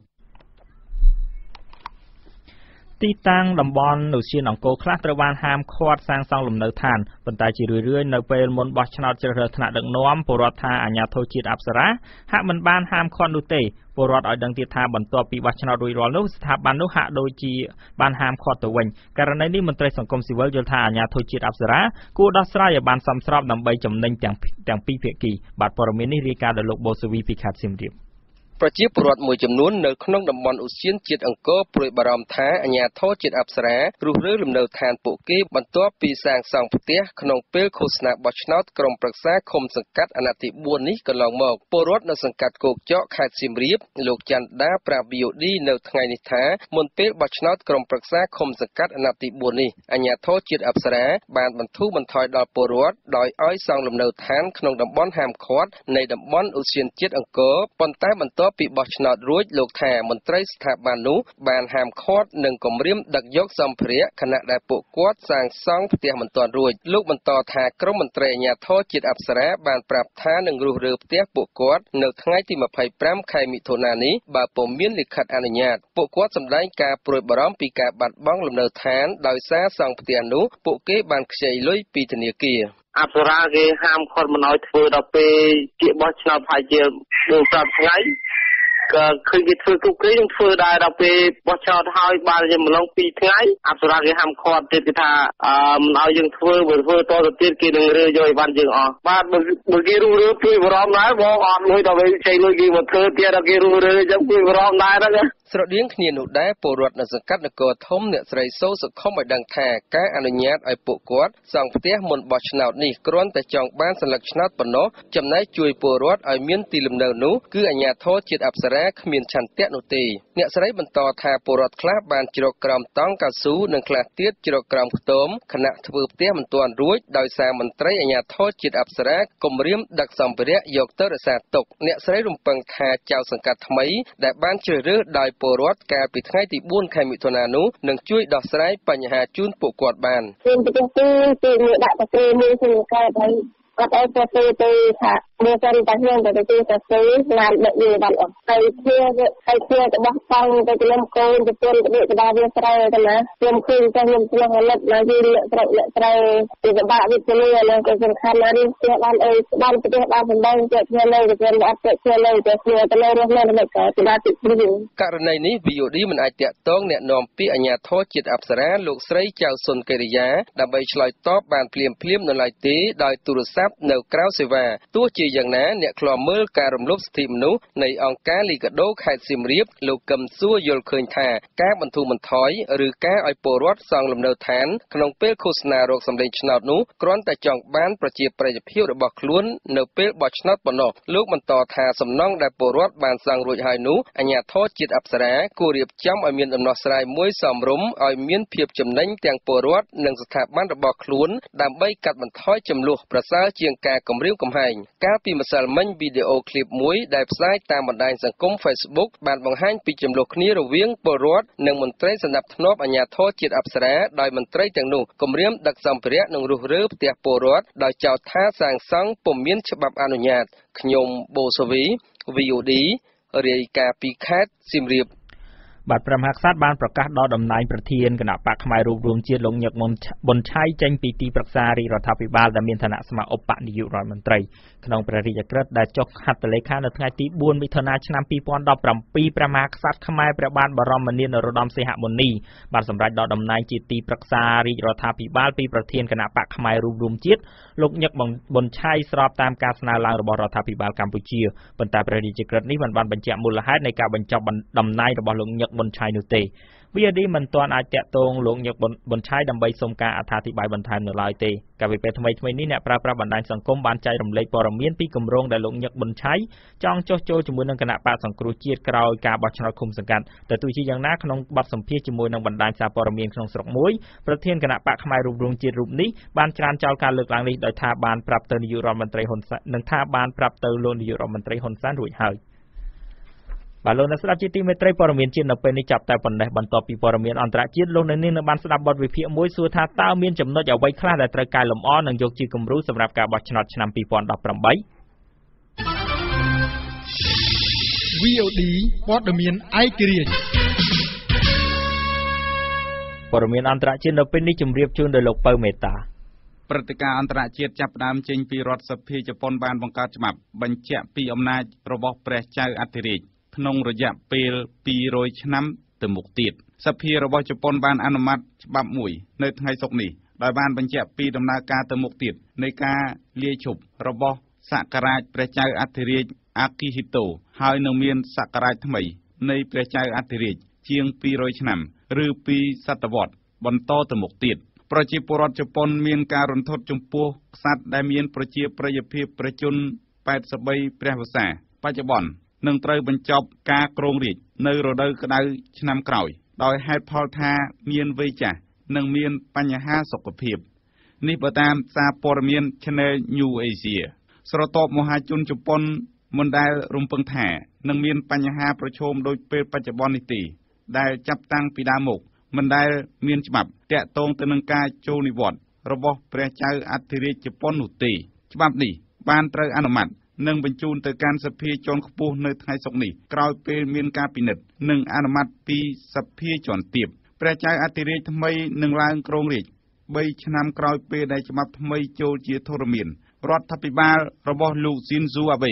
ទីតាំងតំបន់ឧទ្យានអង្គរខ្លះត្រូវបានហាមឃាត់សាងសង់លំនៅឋានប៉ុន្តែជារឿយៗនៅពេលមុនបោះឆ្នោតជ្រើសរើសថ្នាក់ដឹកនាំពលរដ្ឋថាអាជ្ញាធរជាតិអប្សរាហាក់មិនបានហាមឃាត់នោះទេពលរដ្ឋឲ្យដឹងទៀតថាបន្ទាប់ពីបោះឆ្នោតរួចរាល់នោះស្ថាប័ននោះហាក់ដូចជាបានហាមឃាត់ទៅវិញករណីនេះមន្ត្រីសង្គមស៊ីវិលយល់ថាអាជ្ញាធរជាតិអប្សរាគួរដោះស្រាយឲ្យបានសមស្របដើម្បីចំណេញទាំងទាំងពីរភាគីបាទព័ត៌មាននេះរាយការណ៍ដោយលោកបូសវីពីខេត្តសៀមរាបប្រជាពលរដ្ឋមួយចំនួននៅក្នុងតំបន់ឧទ្យានជាតិអង្គរព្រួយបារម្ភថាអាជ្ញាធរជាតិអប្សរារុះរើលំនៅឋានពួកគេបន្ទាប់ពីសាងសង់ផ្ទះក្នុងពេលឃោសនាបោះឆ្នោតក្រុមប្រឹក្សាឃុំសង្កាត់អាណត្តិទីfourនេះកន្លងមកពលរដ្ឋនៅសង្កាត់គោកចកខេត្តសៀមរាបលោកច័ន្ទដាប្រាប់ V O D នៅថ្ងៃនេះថាមុនពេលបោះឆ្នោតក្រុមប្រឹក្សាឃុំសង្កាត់អាណត្តិទីfourនេះអាជ្ញាធរជាតិអប្សរាបានបន្ធូរបន្ថយដល់ពលរដ្ឋដោយឲ្យសង់លំនៅឋានក្នុងតំបន់ហាមឃាត់នៃតំបន់ឧទ្យានជាតិអង្គរប៉ុន្តែបន្ទាប់ពីបោះឆ្នោតរួចលោកថាមន្ត្រីស្ថាប័ននោះបានហាមឃាត់និងគំរាមដឹកយកសម្ភារៈខណៈដែលពួកគាត់សាងសង់ផ្ទះមិនទាន់រួចលោកបន្តថាក្រុមមន្ត្រីអាជ្ញាធរជាតិអប្សរាបានប្រាប់ថានឹងរុះរើផ្ទះពួកគាត់នៅថ្ងៃទីtwenty-fiveខែមិថុនានេះបើពុំមានលិខិតអនុញ្ញាតពួកគាត់សម្ដែងការព្រួយបារម្ភពីការបាត់បង់លំនៅឋានដោយសារសង់ផ្ទះនោះពួកគេបានខ្ចីលុយពីធនាគារអប្សរាគេហាមឃាត់មិនឲ្យធ្វើដល់ពេលជាបោះឆ្នោតប្រហែលជាfour fiveថ្ងៃก็คือกิจฝึกทุกทียังฝึกได้เราไปบอชอท้ายบาลยังมาลงปีทั้งไงอับสุราเกหำคอดติดท่าอ่าเอายังฝึกบนฝึกตัวติดกินหนึ่งเรือย่อยบานยังอ๋อบาลเมื่อกี้รู้เรื่องพี่บรอมได้บอกอ่อนเลยต่อไปใช้เลยกี่วันเธอเตี้ยเรากี่รู้เรื่องจะพี่บรอมได้แล้วเนี่ยស្រដៀងគ្នានោះដែរពលរដ្ឋនៅសង្កាត់នគរធំអ្នកស្រីសូសុខុមឲ្យដឹងថាការអនុញ្ញាតឲ្យពួកគាត់សង់ផ្ទះមុនបោះឆ្នោតនេះគ្រាន់តែចង់បានសន្លឹកឆ្នោតប៉ុណ្ណោះចំណែកជួយពលរដ្ឋឲ្យមានទីលំនៅនោះគឺអាជ្ញាធរជាតិអប្សរាគ្មានឆន្ទៈនោះទេអ្នកស្រីបន្តថាពលរដ្ឋខ្លះបានជ្រកក្រោមតង់កៅស៊ូនិងខ្លះទៀតជ្រកក្រោមខ្ទមខណៈធ្វើផ្ទះមិនទាន់រួចដោយសារមន្ត្រីអាជ្ញាធរជាតិអប្សរាគំរាមដឹកសម្ភារៈយកទៅរក្សាទុកអ្នកស្រីរំពឹងថាចៅសង្កាត់ថ្មីដែលបានជ្រើសរើសដោយពលរដ្ឋកាលពីថ្ងៃទីបួនខែមិថុនានោះនឹងជួយដោះស្រាយបញ្ហាជូនពួកគាត់បានខ្ញុំទៅទីទីដាក់ប្រទេសមួយក្នុងការឲ្យគាត់ឲ្យប្រទេសទៅថាមានការតាំងខ្ញុំទៅទីទៅទីឡានដឹកវាបានអស់ហើយជាហើយជារបស់តង់ទៅខ្ញុំកូនទៅពលទៅទៅដល់វាស្រែទៅណាខ្ញុំឃើញតែខ្ញុំឆ្លងលិតដល់វាលក់ស្រែលក់ស្រែពីបបាក់វិទ្យាល័យแล้วก็សំខាន់ណាស់នេះជាបានអីបានប្រទេសបានសម្ដែងជាគ្នាលើទៅអត់ជាគ្នាលើទៅគ្នាទៅលើរស់នៅនៅក៏ជាបានទីព្រឹងករណីនេះ វី អូ ឌី មិនអាចតាក់ទងអ្នកនាំពាក្យអាជ្ញាធរជាតិអប្សរាលោកស្រីចៅសុនកិរិយាដើម្បីឆ្លើយតបបានភ្លាមភ្លាមនៅឡើយទេដោយទូរស័ព្ទនៅក្រៅសេវាទោះជាយ៉ាងណាអ្នកខ្លាំមើលការរំលោភសិទ្ធិមនុស្សនៃអង្គការលីកាដូខេត្តសៀមរាបលោកកឹមសួរយល់ឃើញថាការបន្ធូរបន្ថយឬការឲ្យពលរដ្ឋសង់លំនៅឋានក្នុងពេលឃោសនារោគសម្លេងឆ្នោតនោះគ្រាន់តែចង់បានប្រជាប្រិយភាពរបស់ខ្លួននៅពេលបោះឆ្នោតប៉ុណ្ណោះលោកបន្តថាសំណង់ដែលពលរដ្ឋបានសង់រួចហើយនោះអាជ្ញាធរជាតិអប្សរាគួររៀបចំឲ្យមានដំណោះស្រាយមួយសមរម្យឲ្យមានភាពចំណេញទាំងពលរដ្ឋនិងស្ថាប័នរបស់ខ្លួនដើម្បីកាត់បន្ថយចំនួនប្រសើរជាងការគំរាមកំហែងកាលពីម្សិលមិញវីដេអូឃ្លីបមួយដែលផ្សាយតាមបណ្ដាញសង្គម Facebook បានបង្ហាញពីចំនួនគ្នារវាងពលរដ្ឋនិងមន្ត្រីសណ្ដាប់ធ្នាប់អាជ្ញាធរជាតិអប្សរាដោយមន្ត្រីទាំងនោះគំរាមដឹកសម្ភារៈនិងរុះរើផ្ទះពលរដ្ឋដោយចោទថាសាងសង់ពុំមានច្បាប់អនុញ្ញាតខ្ញុំបូសូវី វី អូ ឌី រាយការណ៍ពីខេត្តសៀមរាបបាទព្រះមហាក្សត្របានប្រកាសដល់តំណែងប្រធានគណៈបកផ្នែករួមរួមជាតិលោកញឹកប៊ុនឆៃចេញពីទីប្រឹក្សារាជរដ្ឋាភិបាលដែលមានឋានៈស្មើឧបនាយករដ្ឋមន្ត្រីក្នុងព្រះរាជក្រឹត្យដែលចុះហត្ថលេខានៅថ្ងៃទីបួនមិថុនាឆ្នាំពីរពាន់ដប់ប្រាំពីរព្រះមហាក្សត្រខ្មែរព្រះបាទបរមនាថនរោត្តមសីហមុនីបានសម្រេចដល់តំណែងជាទីប្រឹក្សារាជរដ្ឋាភិបាលពីប្រធានគណៈបកផ្នែករួមរួមជាតិលោកញឹកប៊ុនឆៃស្របតាមការស្នើឡើងរបស់រដ្ឋាភិបាលកម្ពុជាប៉ុន្តែព្រះរាជក្រឹត្យនេះមិនបានបញ្ជាក់មូលហេតុនៃការបញ្ចប់តំណែងរបស់លោកញឹកប៊ុនឆៃនោះទេ វី អូ ឌី មិនទាន់អាចតាក់ទងលោកញឹកប៊ុនឆៃដើម្បីសុំការអត្ថាធិប្បាយបន្ថែមនៅឡើយទេកាលពីពេលថ្មីថ្មីនេះអ្នកប្រើប្រាស់បណ្ដាញសង្គមបានចែករំលែកព័ត៌មានពីគម្រោងដែលលោកញឹកប៊ុនឆៃចង់ចុះចូលជាមួយនឹងគណៈបកសង្គ្រោះជាតិក្រោយការបោះឆ្នោតឃុំសង្កាត់តែទោះជាយ៉ាងណាក្នុងបទសម្ភាសន៍ជាមួយនឹងបណ្ដាញសារព័ត៌មានក្នុងស្រុកមួយប្រធានគណៈបកផ្នែករួមរួមជាតិរូបនេះបានច្រានចោលការលើកឡើងនេះដោយថាបានប្រាប់ទៅនាយករដ្ឋមន្ត្រីហ៊ុនសែននិងថាបានប្រាប់ទៅលោកនាយករដ្ឋមន្ត្រីហ៊ុនសែនរួចហើយបាទលោកអ្នកស្ដាប់ជាទីមេត្រីព័ត៌មានជាតិនៅពេលនេះចាប់តែប៉ុណ្ណេះបន្ទាប់ពីព័ត៌មានអន្តរជាតិលោកអ្នកនាងនៅបានស្ដាប់បទវិភាគមួយសួរថាតើមានចំណុចអ្វីខ្លះដែលត្រូវកែលម្អនិងយកជាគំរូសម្រាប់ការបោះឆ្នោតឆ្នាំពីរពាន់ដប់ប្រាំបីវី អូ ឌី ព័ត៌មានឯករាជ្យព័ត៌មានអន្តរជាតិនៅពេលនេះជម្រាបជូនដោយលោកពៅមេតាព្រឹត្តិការណ៍អន្តរជាតិចាប់ផ្ដើមចេញពីរដ្ឋសភាជប៉ុនបានបង្កើតច្បាប់បញ្ជាក់ពីអំណាចរបស់ព្រះចៅអធិរាជក្នុងរយៈពេលពីររយឆ្នាំទៅមុខទៀតសភារបស់ជប៉ុនបានអនុម័តច្បាប់មួយនៅថ្ងៃសុក្រនេះដោយបានបញ្ជាក់ពីដំណើរការទៅមុខទៀតនៃការលាយឈប់របស់សក្ការៈព្រះចៅអធិរាជអាគីហ៊ីតូហើយនឹងមានសក្ការៈថ្មីនៃព្រះចៅអធិរាជជាងពីររយឆ្នាំឬពីរសតវត្សរ៍បន្តទៅមុខទៀតប្រជាពលរដ្ឋជប៉ុនមានការរន្ធត់ចំពោះក្សត្រដែលមានប្រជាប្រិយភាពប្រជជនប៉ែតសិបបីព្រះវស្សាបច្ចុប្បន្ននឹងត្រូវបញ្ចប់ការគ្រងរាជ្យនៅរដូវក្តៅឆ្នាំក្រោយដោយហេតុផលថាមានវ័យចាស់និងមានបញ្ហាសុខភាពនេះបើតាមសារព័ត៌មាន Channel New Asia ស្រទាប់មហាជនជប៉ុនមិនដែលរំពឹងថានឹងមានបញ្ហាប្រឈមដូចពេលបច្ចុប្បន្ននេះទេដែលចាប់តាំងពីដើមមកមិនដែលមានច្បាប់តាក់ទងទៅនឹងការចូលនិវត្តន៍របស់ព្រះចៅអធិរាជជប៉ុននោះទេច្បាប់នេះបានត្រូវអនុម័តនិងបញ្ជូនទៅកាន់សភាជាន់ខ្ពស់នៅថ្ងៃសុក្រនេះក្រោយពេលមានការពិនិត្យនិងអនុម័តពីសភាជាន់ទាបព្រះចៅអធិរាជថ្មីនឹងឡើងគ្រងរាជ្យបីឆ្នាំក្រោយពេលដែលច្បាប់ថ្មីចូលជាធរមានរដ្ឋាភិបាលរបស់លោកស៊ីនស៊ូអាបេ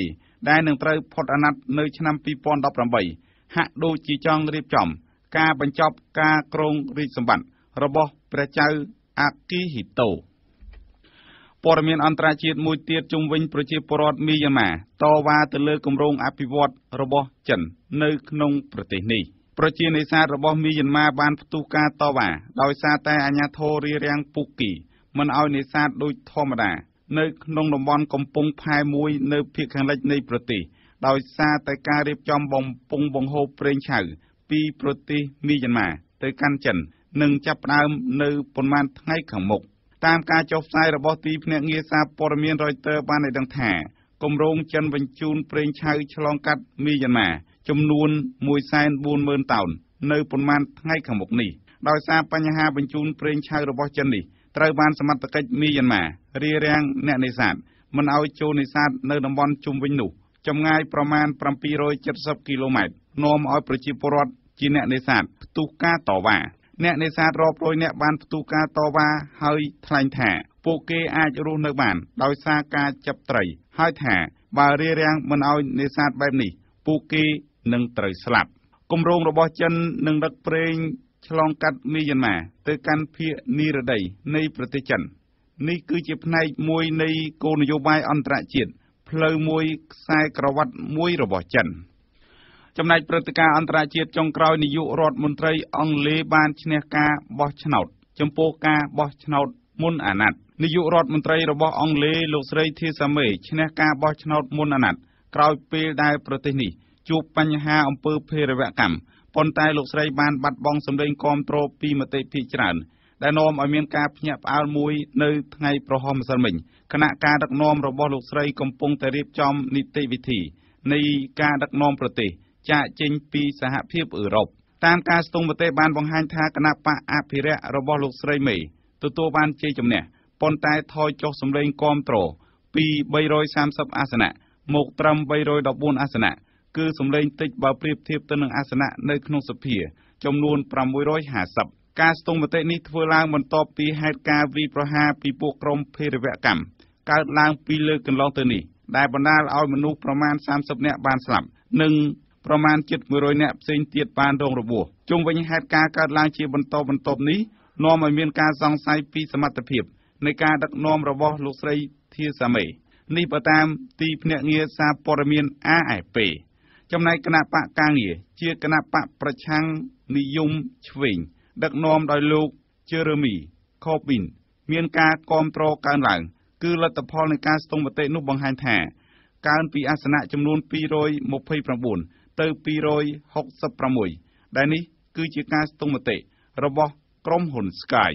ដែលនឹងត្រូវផុតអាណត្តិនៅឆ្នាំពីរពាន់ដប់ប្រាំបីហាក់ដូចជាចង់រៀបចំការបញ្ចប់ការគ្រងរាជសម្បត្តិរបស់ព្រះចៅអាគីហ៊ីតូព័ត៌មានអន្តរជាតិមួយទៀតជុំវិញប្រជាពលរដ្ឋមីយ៉ាន់ម៉ាតវ៉ាទៅលើគម្រោងអភិវឌ្ឍរបស់ចិននៅក្នុងប្រទេសនេះប្រជានេសាទរបស់មីយ៉ាន់ម៉ាបានផ្ទុះការតវ៉ាដោយសារតែអាជ្ញាធររារាំងពូគីមិនឲ្យនេសាទដូចធម្មតានៅក្នុងតំបន់កំពង់ផែមួយនៅភាគខាងលិចនៃប្រទេសដោយសារតែការរៀបចំបំពង់បង្ហូរប្រេងឆៅពីប្រទេសមីយ៉ាន់ម៉ាទៅកាន់ចិននឹងចាប់ផ្ដើមនៅប៉ុន្មានថ្ងៃខាងមុខតាមការចុះផ្សាយរបស់ទីភ្នាក់ងារសារព័ត៌មាន Reuters បានឲ្យដឹងថាគម្រោងចិនបញ្ជូនប្រេងឆៅឆ្លងកាត់មីយ៉ាន់ម៉ាចំនួនមួយសែនបួនម៉ឺនតោននៅប៉ុន្មានថ្ងៃខាងមុខនេះដោយសារបញ្ហាបញ្ជូនប្រេងឆៅរបស់ចិននេះត្រូវបានសមត្ថកិច្ចមីយ៉ាន់ម៉ារារាំងអ្នកនេសាទមិនឲ្យចូលនេសាទនៅតំបន់ជុំវិញនោះចម្ងាយប្រមាណbảy trăm七mươiគីឡូម៉ែត្រនាំឲ្យប្រជាពលរដ្ឋជាអ្នកនេសាទផ្ទុះការតវ៉ាអ្នកនេសាទរាប់រយនាក់បានផ្ទុះការតវ៉ាហើយថ្លែងថាពួកគេអាចរស់នៅបានដោយសារការចាប់ត្រីហើយថាបើរារាំងមិនឲ្យនេសាទបែបនេះពួកគេនឹងត្រូវស្លាប់គម្រោងរបស់ចិននឹងដឹកប្រេងឆ្លងកាត់មីយ៉ាន់ម៉ាទៅកាន់ភាគនិរតីនៃប្រទេសចិននេះគឺជាផ្នែកមួយនៃគោលនយោបាយអន្តរជាតិផ្លូវមួយខ្សែក្រវ៉ាត់មួយរបស់ចិនចំណែកព្រឹត្តិការណ៍អន្តរជាតិចុងក្រោយនាយករដ្ឋមន្ត្រីអង់គ្លេសបានឈ្នះការបោះឆ្នោតចំពោះការបោះឆ្នោតមុនអាណត្តិនាយករដ្ឋមន្ត្រីរបស់អង់គ្លេសលោកស្រីធីសាមេឈ្នះការបោះឆ្នោតមុនអាណត្តិក្រោយពេលដែលប្រទេសនេះជួបបញ្ហាអំពើភេរវកម្មប៉ុន្តែលោកស្រីបានបាត់បង់សម្លេងគាំទ្រពីមតិភាគច្រើនដែលនាំឲ្យមានការភ្ញាក់ផ្អើលមួយនៅថ្ងៃប្រហោះម្សិលមិញគណៈការដឹកនាំរបស់លោកស្រីកំពុងតែរៀបចំនីតិវិធីនៃការដឹកនាំប្រទេសចាកចេញពីសហភាពអឺរ៉ុបតាមការស្ទង់មតិបានបង្ហាញថាគណៈបកអភិរក្សរបស់លោកស្រីមេទទួលបានជ័យជំនះប៉ុន្តែថយចុះសម្លេងគាំទ្រពីបីរយសាមសិបអាសនៈមកត្រឹមបីរយដប់បួនអាសនៈគឺសម្លេងតិចបើប្រៀបធៀបទៅនឹងអាសនៈនៅក្នុងសភាចំនួនប្រាំមួយរយហាសិបការស្ទង់មតិនេះធ្វើឡើងបន្ទាប់ពីហេតុការណ៍វាយប្រហារពីពួកក្រុមភេរវកម្មកើតឡើងពីលើកកន្លងទៅនេះដែលបណ្ដាលឲ្យមនុស្សប្រមាណសាមសិបនាក់បានស្លាប់និងប្រមាណជិតមួយរយនាក់ផ្សេងទៀតបានរងរបួសជុំវិញហេតុការណ៍កើតឡើងជាបន្តបន្ទាប់នេះនាំឲ្យមានការសង្ស័យពីសមត្ថភាពនៃការដឹកនាំរបស់លោកស្រីធីសាមេនេះបើតាមទីភ្នាក់ងារសារព័ត៌មាន A F P ចំណែកគណៈបកការងារជាគណៈបកប្រឆាំងនិយមឆ្វេងដឹកនាំដោយលោក Jeremy Corbyn មានការគាំទ្រកើនឡើងគឺលទ្ធផលនៃការស្ទង់មតិនោះបង្ហាញថាកើនពីអាសនៈចំនួនពីររយម្ភៃប្រាំបួនទៅពីររយហុកសិបប្រាំមួយដែលនេះគឺជាការស្ទង់មតិរបស់ក្រុមហ៊ុន Sky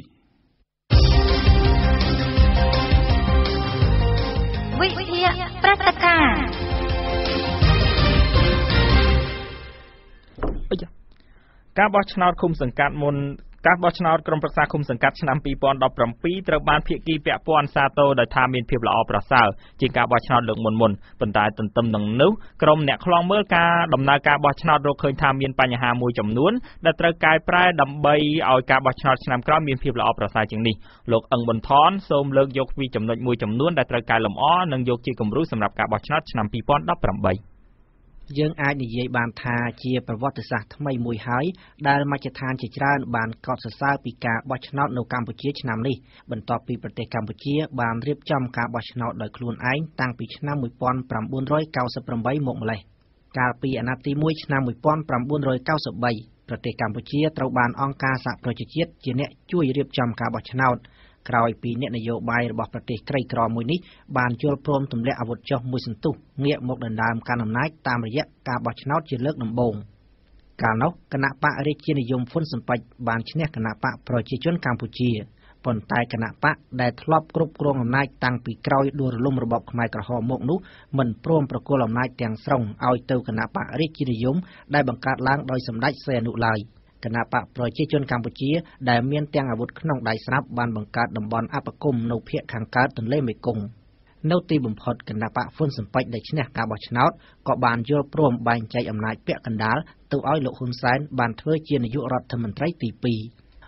វិទ្យាព្រឹត្តិការណ៍ការបោះឆ្នោតឃុំសង្កាត់មុនការបោះឆ្នោតក្រុមប្រឹក្សាឃុំសង្កាត់ឆ្នាំពីរពាន់ដប់ប្រាំពីរត្រូវបានភាគីពាក់ព័ន្ធសាទរដោយថាមានភាពល្អប្រសើរជាងការបោះឆ្នោតលើកមុនមុនប៉ុន្តែទន្ទឹមនឹងនោះក្រុមអ្នកខ្លងមើលការដំណើរការបោះឆ្នោតរកឃើញថាមានបញ្ហាមួយចំនួនដែលត្រូវកែប្រែដើម្បីឲ្យការបោះឆ្នោតឆ្នាំក្រោយមានភាពល្អប្រសើរជាងនេះលោកអឹងប៊ុនថនសូមលើកយកពីចំណុចមួយចំនួនដែលត្រូវកែលម្អនិងយកជាគំរូសម្រាប់ការបោះឆ្នោតឆ្នាំពីរពាន់ដប់ប្រាំបីយើងអាចនិយាយបានថាជាប្រវត្តិសាស្ត្រថ្មីមួយហើយដែលមជ្ឈដ្ឋានជាច្រើនបានកត់សរសើរពីការបោះឆ្នោតនៅកម្ពុជាឆ្នាំនេះបន្ទាប់ពីប្រទេសកម្ពុជាបានរៀបចំការបោះឆ្នោតដោយខ្លួនឯងតាំងពីឆ្នាំmột nghìn chín trăm chín mươi támមកម្លេះកាលពីអាណត្តិទីមួយឆ្នាំmột nghìn chín trăm chín mươi baប្រទេសកម្ពុជាត្រូវបានអង្គការសហប្រជាជាតិជាអ្នកជួយរៀបចំការបោះឆ្នោតក្រោយពីអ្នកនយោបាយរបស់ប្រទេសក្រីក្រមួយនេះបានយល់ព្រមទម្លាក់អាវុធចុះមួយសន្ទុះងាកមកដណ្ដើមកាន់អំណាចតាមរយៈការបោះឆ្នោតជាលើកដំបូងកាលនោះគណៈបករាជានិយមហ៊ុនស៊ិនប៉ិចបានឈ្នះគណៈបកប្រជាជនកម្ពុជាប៉ុន្តែគណៈបកដែលធ្លាប់គ្រប់គ្រងអំណាចតាំងពីក្រោយដួលរលំរបបខ្មែរក្រហមមកនោះមិនព្រមប្រគល់អំណាចទាំងស្រុងឲ្យទៅគណៈបករាជានិយមដែលបង្កើតឡើងដោយសម្ដេចសីហនុឡើយគណៈបកប្រជាជនកម្ពុជាដែលមានទាំងអាវុធក្នុងដៃស្រាប់បានបង្កើតតំបន់អបគមនៅភាគខាងកើតទន្លេមេគង្គនៅទីបំផុតគណៈបកហ៊ុនស៊ិនប៉ិចដែលឈ្នះការបោះឆ្នោតក៏បានយល់ព្រមបែងចែកអំណាចពាក់កណ្ដាលទៅឲ្យលោកហ៊ុនសែនបានធ្វើជានាយករដ្ឋមន្ត្រីទីពីរ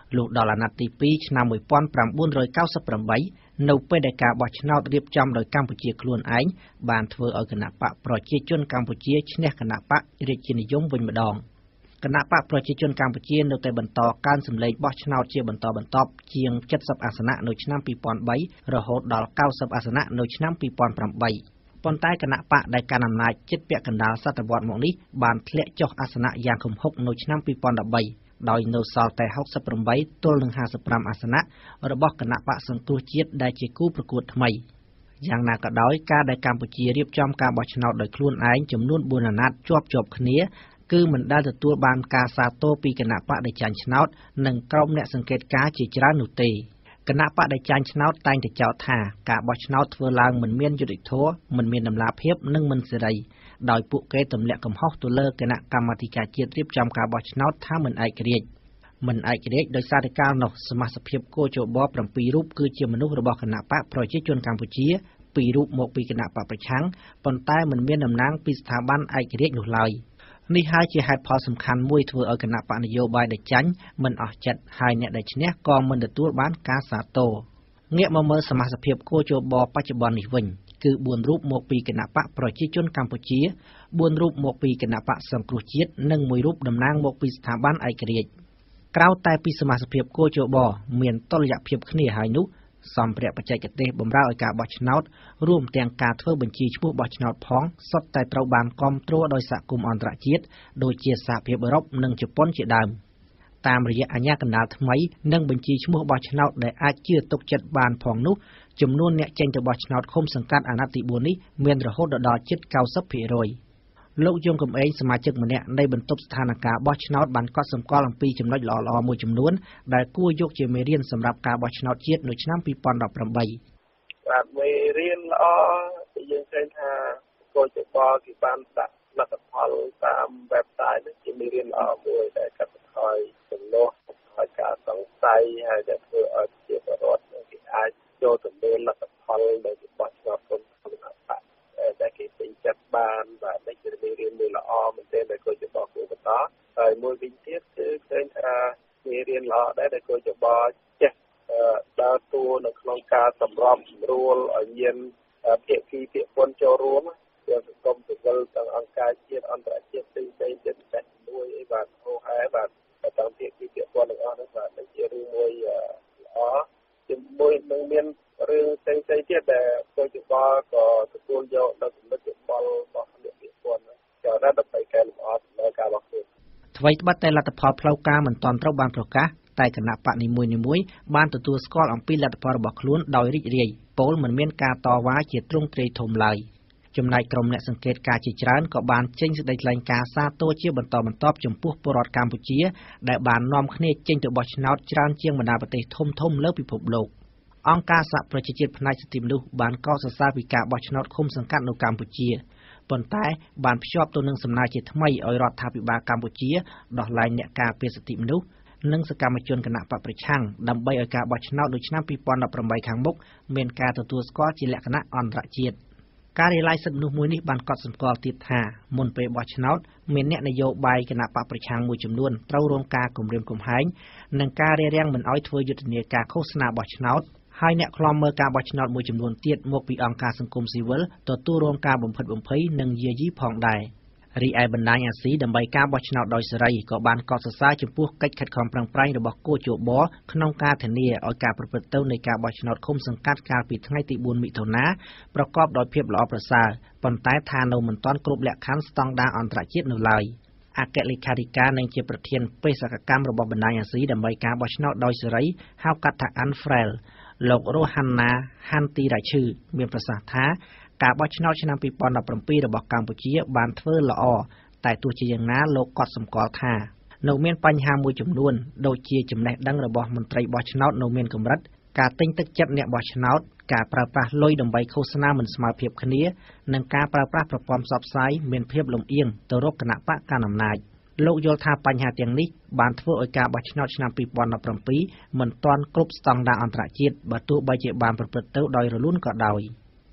លុះដល់អាណត្តិទីពីរឆ្នាំmột nghìn chín trăm chín mươi támនៅពេលដែលការបោះឆ្នោតរៀបចំដោយកម្ពុជាខ្លួនឯងបានធ្វើឲ្យគណៈបកប្រជាជនកម្ពុជាឈ្នះគណៈបករាជានិយមវិញម្ដងគណៈបកប្រជាជនកម្ពុជានៅតែបន្តកើនសម្លេងបោះឆ្នោតជាបន្តបន្ទាប់ជាងเจ็ดสิบអាសនៈនៅឆ្នាំពីរពាន់បីរហូតដល់เก้าสิบអាសនៈនៅឆ្នាំពីរពាន់ប្រាំបីប៉ុន្តែគណៈបកដែលកាន់អំណាចជិតពាក់កណ្ដាលសតវត្សរ៍មកនេះបានធ្លាក់ចុះអាសនៈយ៉ាងគំហុកនៅឆ្នាំពីរពាន់ដប់បីដោយនៅសល់តែหกสิบแปดទល់នឹងห้าสิบห้าអាសនៈរបស់គណៈបកសង្គ្រោះជាតិដែលជាគូប្រកួតថ្មីយ៉ាងណាក៏ដោយការដែលកម្ពុជារៀបចំការបោះឆ្នោតដោយខ្លួនឯងចំនួនបួនអាណត្តិជាប់ជាប់គ្នាគឺមិនដែលទទួលបានការសាទរពីគណៈបកដែលចាញ់ឆ្នោតនិងក្រុមអ្នកសង្កេតការណ៍ជាច្រើននោះទេគណៈបកដែលចាញ់ឆ្នោតតែងតែចោទថាការបោះឆ្នោតធ្វើឡើងមិនមានយុត្តិធម៌មិនមានតម្លាភាពនិងមិនសេរីដោយពួកគេទម្លាក់កំហុសទៅលើគណៈកម្មាធិការជាតិរៀបចំការបោះឆ្នោតថាមិនឯករាជ្យមិនឯករាជ្យដោយសារតែកាលនោះសមាជិកគោចប7រូបគឺជាមនុស្សរបស់គណៈបកប្រជាជនកម្ពុជាពីររូបមកពីគណៈបកប្រឆាំងប៉ុន្តែមិនមានតំណាងពីស្ថាប័នឯករាជ្យនោះឡើយនេះហើយជាហេតុផលសំខាន់មួយធ្វើឲ្យគណៈបកនយោបាយដែលចាញ់មិនអស់ចិត្តហើយអ្នកដែលឈ្នះក៏មិនទទួលបានការសាទរងាកមកមើលសមាជិកគោចបបច្ចុប្បន្ននេះវិញគឺបួនរូបមកពីគណៈបកប្រជាជនកម្ពុជាបួនរូបមកពីគណៈបកសង្គ្រោះជាតិនិងមួយរូបតំណាងមកពីស្ថាប័នឯករាជ្យក្រៅតែពីសមាជិកគោចបមានតុល្យភាពគ្នាហើយនោះសម្ភារៈបច្ចេកទេសបម្រើឲ្យការបោះឆ្នោតរួមទាំងការធ្វើបញ្ជីឈ្មោះបោះឆ្នោតផងសុទ្ធតែត្រូវបានគាំទ្រដោយសហគមន៍អន្តរជាតិដូចជាសហភាពអឺរ៉ុបនិងជប៉ុនជាដើមតាមរយៈអាជ្ញាកណ្ដាលថ្មីនិងបញ្ជីឈ្មោះបោះឆ្នោតដែលអាចជឿទុកចិត្តបានផងនោះចំនួនអ្នកចេញទៅបោះឆ្នោតឃុំសង្កាត់អាណត្តិទីបួននេះមានរហូតដល់ជិតเก้าสิบភាគរយលោកយងកំឯងសមាជិកម្នាក់នៃបន្ទប់ស្ថានភាពបោះឆ្នោតបានកត់សម្គាល់អំពីចំណុចល្អៗមួយចំនួនដែលគួរយកជាមេរៀនសម្រាប់ការបោះឆ្នោតជាតិនៅឆ្នាំពីរពាន់ដប់ប្រាំបីបាទមេរៀនល្អដែលយើងឃើញថាគោចបគេបានដាក់លទ្ធផលតាម website នេះជាមេរៀនល្អមួយដែលកាត់បន្ថយចំនួនហើយការសង្ស័យហើយដែលធ្វើឲ្យជាបរិវត្តគេអាចចូលទៅមើលលទ្ធផលដែលបោះឆ្នោតគុំគណៈបកដែលគេពេញចិត្តបានបាទនេះជាមេរៀនមួយល្អមែនទែនដែលគួរจะบอกគួរបន្តហើយមួយវិញទៀតគឺឃើញថាមេរៀនល្អដែរដែលគួរจะบอกចេះដើរតួនៅក្នុងការសម្របសម្រួលឲ្យមានភាគីពាក់ព័ន្ធចូលរួមទាំងសង្គមស៊ីវិលទាំងអង្គការជាតិអន្តរជាតិផ្សេងៗទៀតតែមួយអីបាទអូហែបាទទាំងភាគីពាក់ព័ន្ធទាំងអស់នោះបាទជារឿងមួយល្អជាមួយនឹងមានរឿងផ្សេងៗទៀតដែលគួរจะบอกក៏ទទួលយកនៅចំណុចបល់របស់អ្នកពាក់ព័ន្ធចូលដល់ដើម្បីកែលម្អដល់ការបោះឆ្នោតថ្មីត្បិតតែលទ្ធផលផ្លូវការមិនទាន់ត្រូវបានប្រកាសតែគណៈបកនីមួយៗបានទទួលស្គាល់អំពីលទ្ធផលរបស់ខ្លួនដោយរីករាយពោលមិនមានការតវ៉ាជាទ្រង់ទ្រាយធំឡើយចំណែកក្រុមអ្នកសង្កេតការណ៍ជាច្រើនក៏បានចេញសេចក្តីថ្លែងការណ៍សាទរជាបន្តបន្ទាប់ចំពោះពលរដ្ឋកម្ពុជាដែលបាននាំគ្នាចេញទៅបោះឆ្នោតច្រើនជាងបណ្ដាប្រទេសធំៗលើពិភពលោកអង្គការសហប្រជាជាតិផ្នែកសិទ្ធិមនុស្សបានកោតសរសើរពីការបោះឆ្នោតឃុំសង្កាត់នៅកម្ពុជាប៉ុន្តែបានភ្ជាប់ទៅនឹងសំណើជាថ្មីឲ្យរដ្ឋាភិបាលកម្ពុជាដោះលែងអ្នកការពារសិទ្ធិមនុស្សនិងសកម្មជនគណៈបកប្រឆាំងដើម្បីឲ្យការបោះឆ្នោតនៅឆ្នាំពីរពាន់ដប់ប្រាំបីខាងមុខមានការទទួលស្គាល់ជាលក្ខណៈអន្តរជាតិការិយាល័យសិទ្ធិមនុស្សមួយនេះបានកត់សម្គាល់ទៀតថាមុនពេលបោះឆ្នោតមានអ្នកនយោបាយគណៈបកប្រឆាំងមួយចំនួនត្រូវរងការគំរាមកំហែងនិងការរារាំងមិនឲ្យធ្វើយុទ្ធនាការឃោសនាបោះឆ្នោតហើយអ្នកខ្លំមើលការបោះឆ្នោតមួយចំនួនទៀតមកពីអង្គការសង្គមស៊ីវិលទទួលរងការបំផិតបំភ័យនិងយាយីផងដែររីឯបណ្ដាញអាស៊ីដើម្បីការបោះឆ្នោតដោយសេរីក៏បានកត់សរសើរចំពោះកិច្ចខិតខំប្រឹងប្រែងរបស់គូចបក្នុងការធានាឲ្យការប្រព្រឹត្តទៅនៃការបោះឆ្នោតឃុំសង្កាត់កាលពីថ្ងៃទីបួនមិថុនាប្រកបដោយភាពល្អប្រសើរប៉ុន្តែថានៅមិនទាន់គ្រប់លក្ខខណ្ឌស្តង់ដារអន្តរជាតិនៅឡើយអគ្គលេខាធិការនិងជាប្រធានបេសកកម្មរបស់បណ្ដាញអាស៊ីដើម្បីការបោះឆ្នោតដោយសេរីហៅកាត់ថា Unfrel លោករ៉ូហាន់ណាហាន់ទីរ៉ាឈឺមានប្រសាសន៍ថាការបោះឆ្នោតឆ្នាំពីរពាន់ដប់ប្រាំពីររបស់កម្ពុជាបានធ្វើល្អតែទោះជាយ៉ាងណាលោកក៏សម្គាល់ថានៅមានបញ្ហាមួយចំនួនដូចជាចំណេះដឹងរបស់មន្ត្រីបោះឆ្នោតនៅមានកម្រិតការទិញទឹកចិត្តអ្នកបោះឆ្នោតការប្រើប្រាស់លុយដើម្បីឃោសនាមិនស្មើភាពគ្នានិងការប្រើប្រាស់ប្រព័ន្ធផ្សព្វផ្សាយមានភាពលំអៀងទៅរកគណៈបកកណ្ដាលអំណាចលោកយល់ថាបញ្ហាទាំងនេះបានធ្វើឲ្យការបោះឆ្នោតឆ្នាំពីរពាន់ដប់ប្រាំពីរមិនទាន់គ្រប់ស្តង់ដារអន្តរជាតិបើទោះបីជាបានប្រព្រឹត្តទៅដោយរលូនក៏ដោយ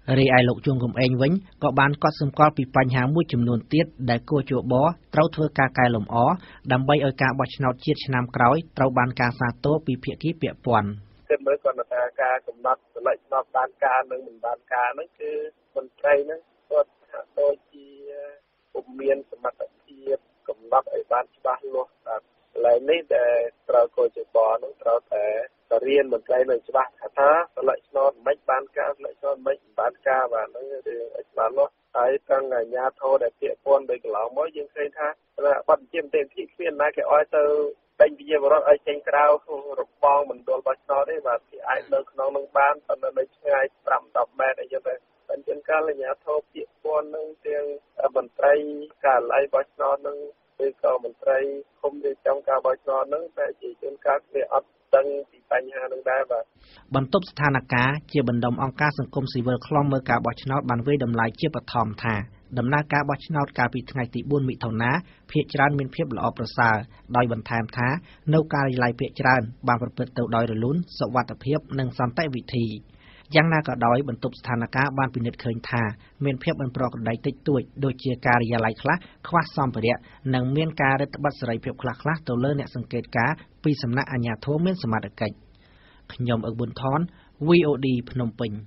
រីឯលោកជួងកំឯងវិញក៏បានកត់សម្គាល់ពីបញ្ហាមួយចំនួនទៀតដែលគួរជួបត្រូវធ្វើការកែលម្អដើម្បីឲ្យការបោះឆ្នោតជាតិឆ្នាំក្រោយត្រូវបានការសាទរពីភាគីពាក់ព័ន្ធគិតមើលគាត់ថាការកំណត់សិលិចស្នប់បានការនិងមិនបានការហ្នឹងគឺមន្ត្រីហ្នឹងគាត់ថាដូចជាពុំមានសមត្ថភាពកំណត់ឲ្យបានច្បាស់លាស់បាទកន្លែងនេះដែលត្រូវកោជបហ្នឹងត្រូវតែរៀនមន្ត្រីនៅច្បាស់ថាថាសិលិចស្នប់មិនបានការសិលិចស្នប់មិនបានការបាទហ្នឹងគឺឲ្យច្បាស់លាស់ហើយទាំងអាជ្ញាធរដែលពាក់ព័ន្ធដោយកន្លងមកយើងឃើញថាបទជាមតិវិធីគ្មានណាគេឲ្យទៅតែប្រជាពលរដ្ឋឲ្យចេញក្រៅរបងមណ្ឌលបោះឆ្នោតទេបាទគេអាចនៅក្នុងនឹងបានប៉ុន្តែនៅឆ្ងាយ ប្រាំដល់ ម៉ែត្រអីចឹងទៅអញ្ចឹងកាលអាជ្ញាធរពាក់ព័ន្ធនឹងទាំងមន្ត្រីការិយាល័យបោះឆ្នោតនឹងឬក៏មន្ត្រីឃុំរៀបចំការបោះឆ្នោតនឹងតែជាជនការគេអត់ដឹងពីបញ្ហានឹងដែរបាទបន្ទប់ស្ថានភាពជាបណ្ដុំអង្គការសង្គមស៊ីវិលខ្លំមើលការបោះឆ្នោតបានវាយតម្លៃជាបឋមថាដំណើរការបោះឆ្នោតកាលពីថ្ងៃទីបួនមិថុនាភាគច្រើនមានភាពល្អប្រសើរដោយបន្ថែមថានៅការិយាល័យភាគច្រើនបានប្រព្រឹត្តទៅដោយរលូនសុវត្ថិភាពនិងសន្តិវិធីយ៉ាងណាក៏ដោយបន្ទប់ស្ថានភាពបានពិនិត្យឃើញថាមានភាពមិនប្រក្រតីតិចតួចដូចជាការិយាល័យខ្លះខ្វះសម្ភារៈនិងមានការរឹតបន្តឹងសេរីភាពខ្លះៗទៅលើអ្នកសង្កេតការណ៍ពីសំណាក់អាជ្ញាធរមានសមត្ថកិច្ចខ្ញុំអឹកប៊ុនថន វី អូ ឌី ភ្នំពេញ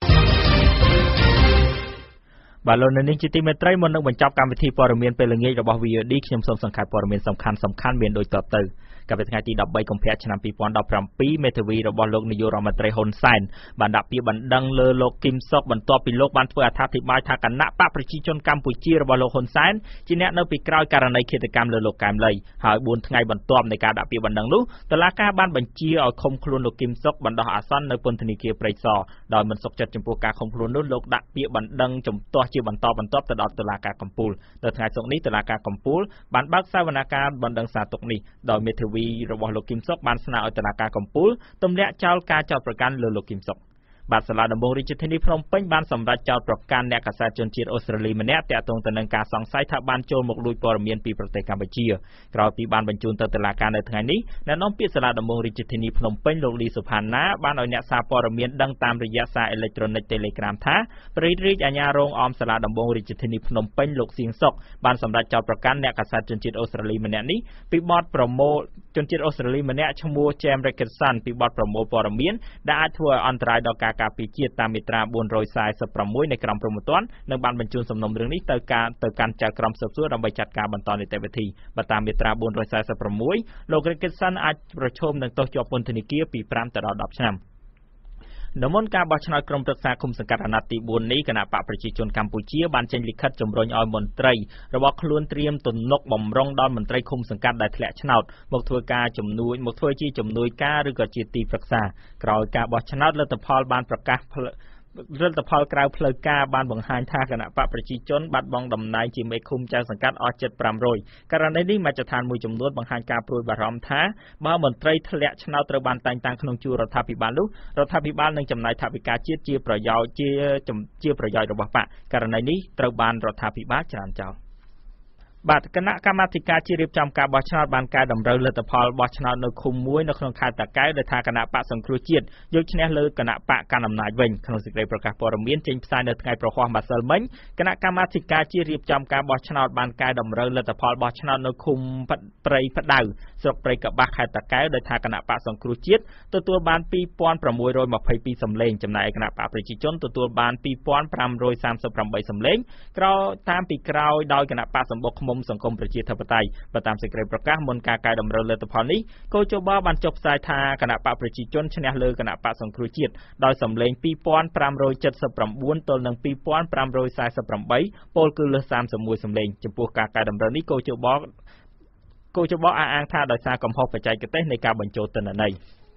បាទលោកនាងជាទីមេត្រីមុននឹងបញ្ចប់កម្មវិធីព័ត៌មានពេលល្ងាចរបស់ វី អូ ឌី ខ្ញុំសូមសង្ខេបព័ត៌មានសំខាន់សំខាន់មានដូចតទៅកាលពីថ្ងៃទីដប់បីកុម្ភៈឆ្នាំពីរពាន់ដប់ប្រាំពីរមេធាវីរបស់លោកនាយករដ្ឋមន្ត្រីហ៊ុនសែនបានដាក់ពាក្យបណ្ដឹងលើលោកគឹមសុខបន្ទាប់ពីលោកបានធ្វើអត្ថាធិប្បាយថាគណៈបកប្រជាជនកម្ពុជារបស់លោកហ៊ុនសែនជាអ្នកនៅពីក្រោយករណីឃាតកម្មលើលោកកែមលីហើយបួនថ្ងៃបន្ទាប់នៃការដាក់ពាក្យបណ្ដឹងនោះតុលាការបានបញ្ជាឲ្យឃុំខ្លួនលោកគឹមសុខបណ្ដោះអាសន្ននៅពន្ធនាគារព្រៃសរដោយមិនសុខចិត្តចំពោះការឃុំខ្លួននោះលោកដាក់ពាក្យបណ្ដឹងជំទាស់ជាបន្តបន្ទាប់ទៅដល់តុលាការកំពូលនៅថ្ងៃសុក្រនេះតុលាការកំពូលបានបើកសវនកម្មបណ្ដឹងសារទុកនេះដោយមេធាវីរបស់លោកគឹមសុខបានស្នើឲ្យតុលាការកំពូលទម្លាក់ចោលការចោទប្រកាន់លើលោកគឹមសុខបាទសាលាដំបងរាជធានីភ្នំពេញបានសម្រេចចោទប្រកាន់អ្នកកាសែតជនជាតិអូស្ត្រាលីម្នាក់ទាក់ទងទៅនឹងការសង្ស័យថាបានចូលមកលួចព័ត៌មានពីប្រទេសកម្ពុជាក្រោយពីបានបញ្ជូនទៅតុលាការនៅថ្ងៃនេះអ្នកនាំពាក្យសាលាដំបងរាជធានីភ្នំពេញលោកលីសុផាណាបានឲ្យអ្នកសារព័ត៌មានដឹងតាមរយៈសារអេឡិចត្រូនិក Telegram ថាព្រះរាជអាជ្ញារងអមសាលាដំបងរាជធានីភ្នំពេញលោកសៀងសុកបានសម្រេចចោទប្រកាន់អ្នកកាសែតជនជាតិអូស្ត្រាលីម្នាក់នេះពីបទប្រមូលជនជាតិអូស្ត្រាលីម្នាក់ឈ្មោះ James Richardson ពីបទប្រមូលព័ត៌មានដែលអាចធ្វើឲ្យអន្តរាយដល់ការការពារជាតិតាមមាត្រាបួនរយសាសិបប្រាំមួយនៃក្រមព្រហ្មទណ្ឌនិងបានបញ្ជូនសំណុំរឿងនេះទៅការទៅកាន់ចៅក្រមស៊ើបសួរដើម្បីចាត់ការបន្តនីតិវិធីបើតាមមាត្រាបួនរយសាសិបប្រាំមួយលោក Richardson អាចប្រឈមនឹងទោសជាប់ពន្ធនាគារពីប្រាំទៅដល់ដប់ឆ្នាំនៅមុនការបោះឆ្នោតក្រុមប្រឹក្សាគុំសង្កាត់អាណត្តិទីបួននេះគណៈបកប្រជាជនកម្ពុជាបានចេញលិខិតជំរុញឲ្យមន្ត្រីរបស់ខ្លួនត្រៀមទំនុកបំរុងដល់មន្ត្រីឃុំសង្កាត់ដែលធ្លាក់ឆ្នោតមកធ្វើការជំនួយមកធ្វើជាជំនួយការឬក៏ជាទីប្រឹក្សាក្រោយការបោះឆ្នោតលទ្ធផលបានប្រកាសលទ្ធផលក្រៅផ្លូវការបានបង្ហាញថាគណៈបកប្រជាជនបាត់បង់តំណែងជាមេឃុំចៅសង្កាត់អស់ជិតប្រាំរយករណីនេះមជ្ឈដ្ឋានមួយចំនួនបង្ហាញការព្រួយបារម្ភថាបើមន្ត្រីធ្លាក់ឆ្នោតត្រូវបានតែងតាំងក្នុងជួររដ្ឋាភិបាលនោះរដ្ឋាភិបាលនឹងចំណាយថវិកាជាតិជាប្រយោជន៍ជាជាប្រយោជន៍របស់បកករណីនេះត្រូវបានរដ្ឋាភិបាលច្រានចោលបាទគណៈកម្មាធិការជារៀបចំការបោះឆ្នោតបានកែតម្រូវលទ្ធផលបោះឆ្នោតនៅឃុំមួយនៅក្នុងខេត្តតាកែវដែលថាគណៈបកសង្គ្រោះជាតិយកឈ្នះលើគណៈបកកណ្ដាលអំណាចវិញក្នុងសេចក្តីប្រកាសព័ត៌មានចេញផ្សាយនៅថ្ងៃប្រហ័សម្សិលមិញគណៈកម្មាធិការជារៀបចំការបោះឆ្នោតបានកែតម្រូវលទ្ធផលបោះឆ្នោតនៅឃុំព្រៃផ្ដៅស្រុកព្រៃកបាស់ខេត្តតាកែវដោយថាគណៈបកសង្គ្រោះជាតិទទួលបានពីរពាន់ប្រាំមួយរយម្ភៃពីរសំឡេងចំណែកគណៈបកប្រជាជនទទួលបានពីរពាន់ប្រាំរយសាមសិបប្រាំបីសំឡេងក្រោយតាមពីក្រោយដោយគណៈបកសម្បុកឃុំសង្គមប្រជាធិបតេយ្យបើតាមសេចក្តីប្រកាសមុនការកែតម្រូវលទ្ធផលនេះកោជបបានចុះផ្សាយថាគណៈបកប្រជាជនឈ្នះលើគណៈបកសង្គ្រោះជាតិដោយសំឡេងពីរពាន់ប្រាំរយចិតសិបប្រាំបួនទល់នឹងពីរពាន់ប្រាំរយសែសិបប្រាំបីពលគឺលើសសាមសិបមួយសំឡេងចំពោះការកែតម្រូវនេះកោជបកោជបអះអាងថាដោយសារកំហុសបច្ចេកទេសនៃការបញ្ចូលទិន្នន័យ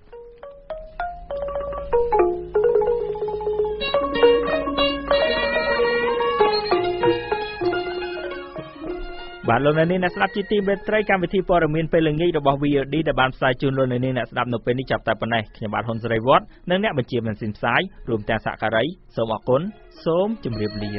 បាទលោកអ្នកនាងអ្នកស្ដាប់ជាទីមេត្រីកម្មវិធីព័ត៌មានពេលល្ងាចរបស់ វី អូ ឌី ដែលបានផ្សាយជូនលោកអ្នកនាងអ្នកស្ដាប់នៅពេលនេះចាប់តែប៉ុណ្ណេះខ្ញុំបាទហ៊ុនសេរីវត្តនិងអ្នកបញ្ជាមិនស៊ីនផ្សាយរួមទាំងសហការីសូមអរគុណសូមជម្រាបលា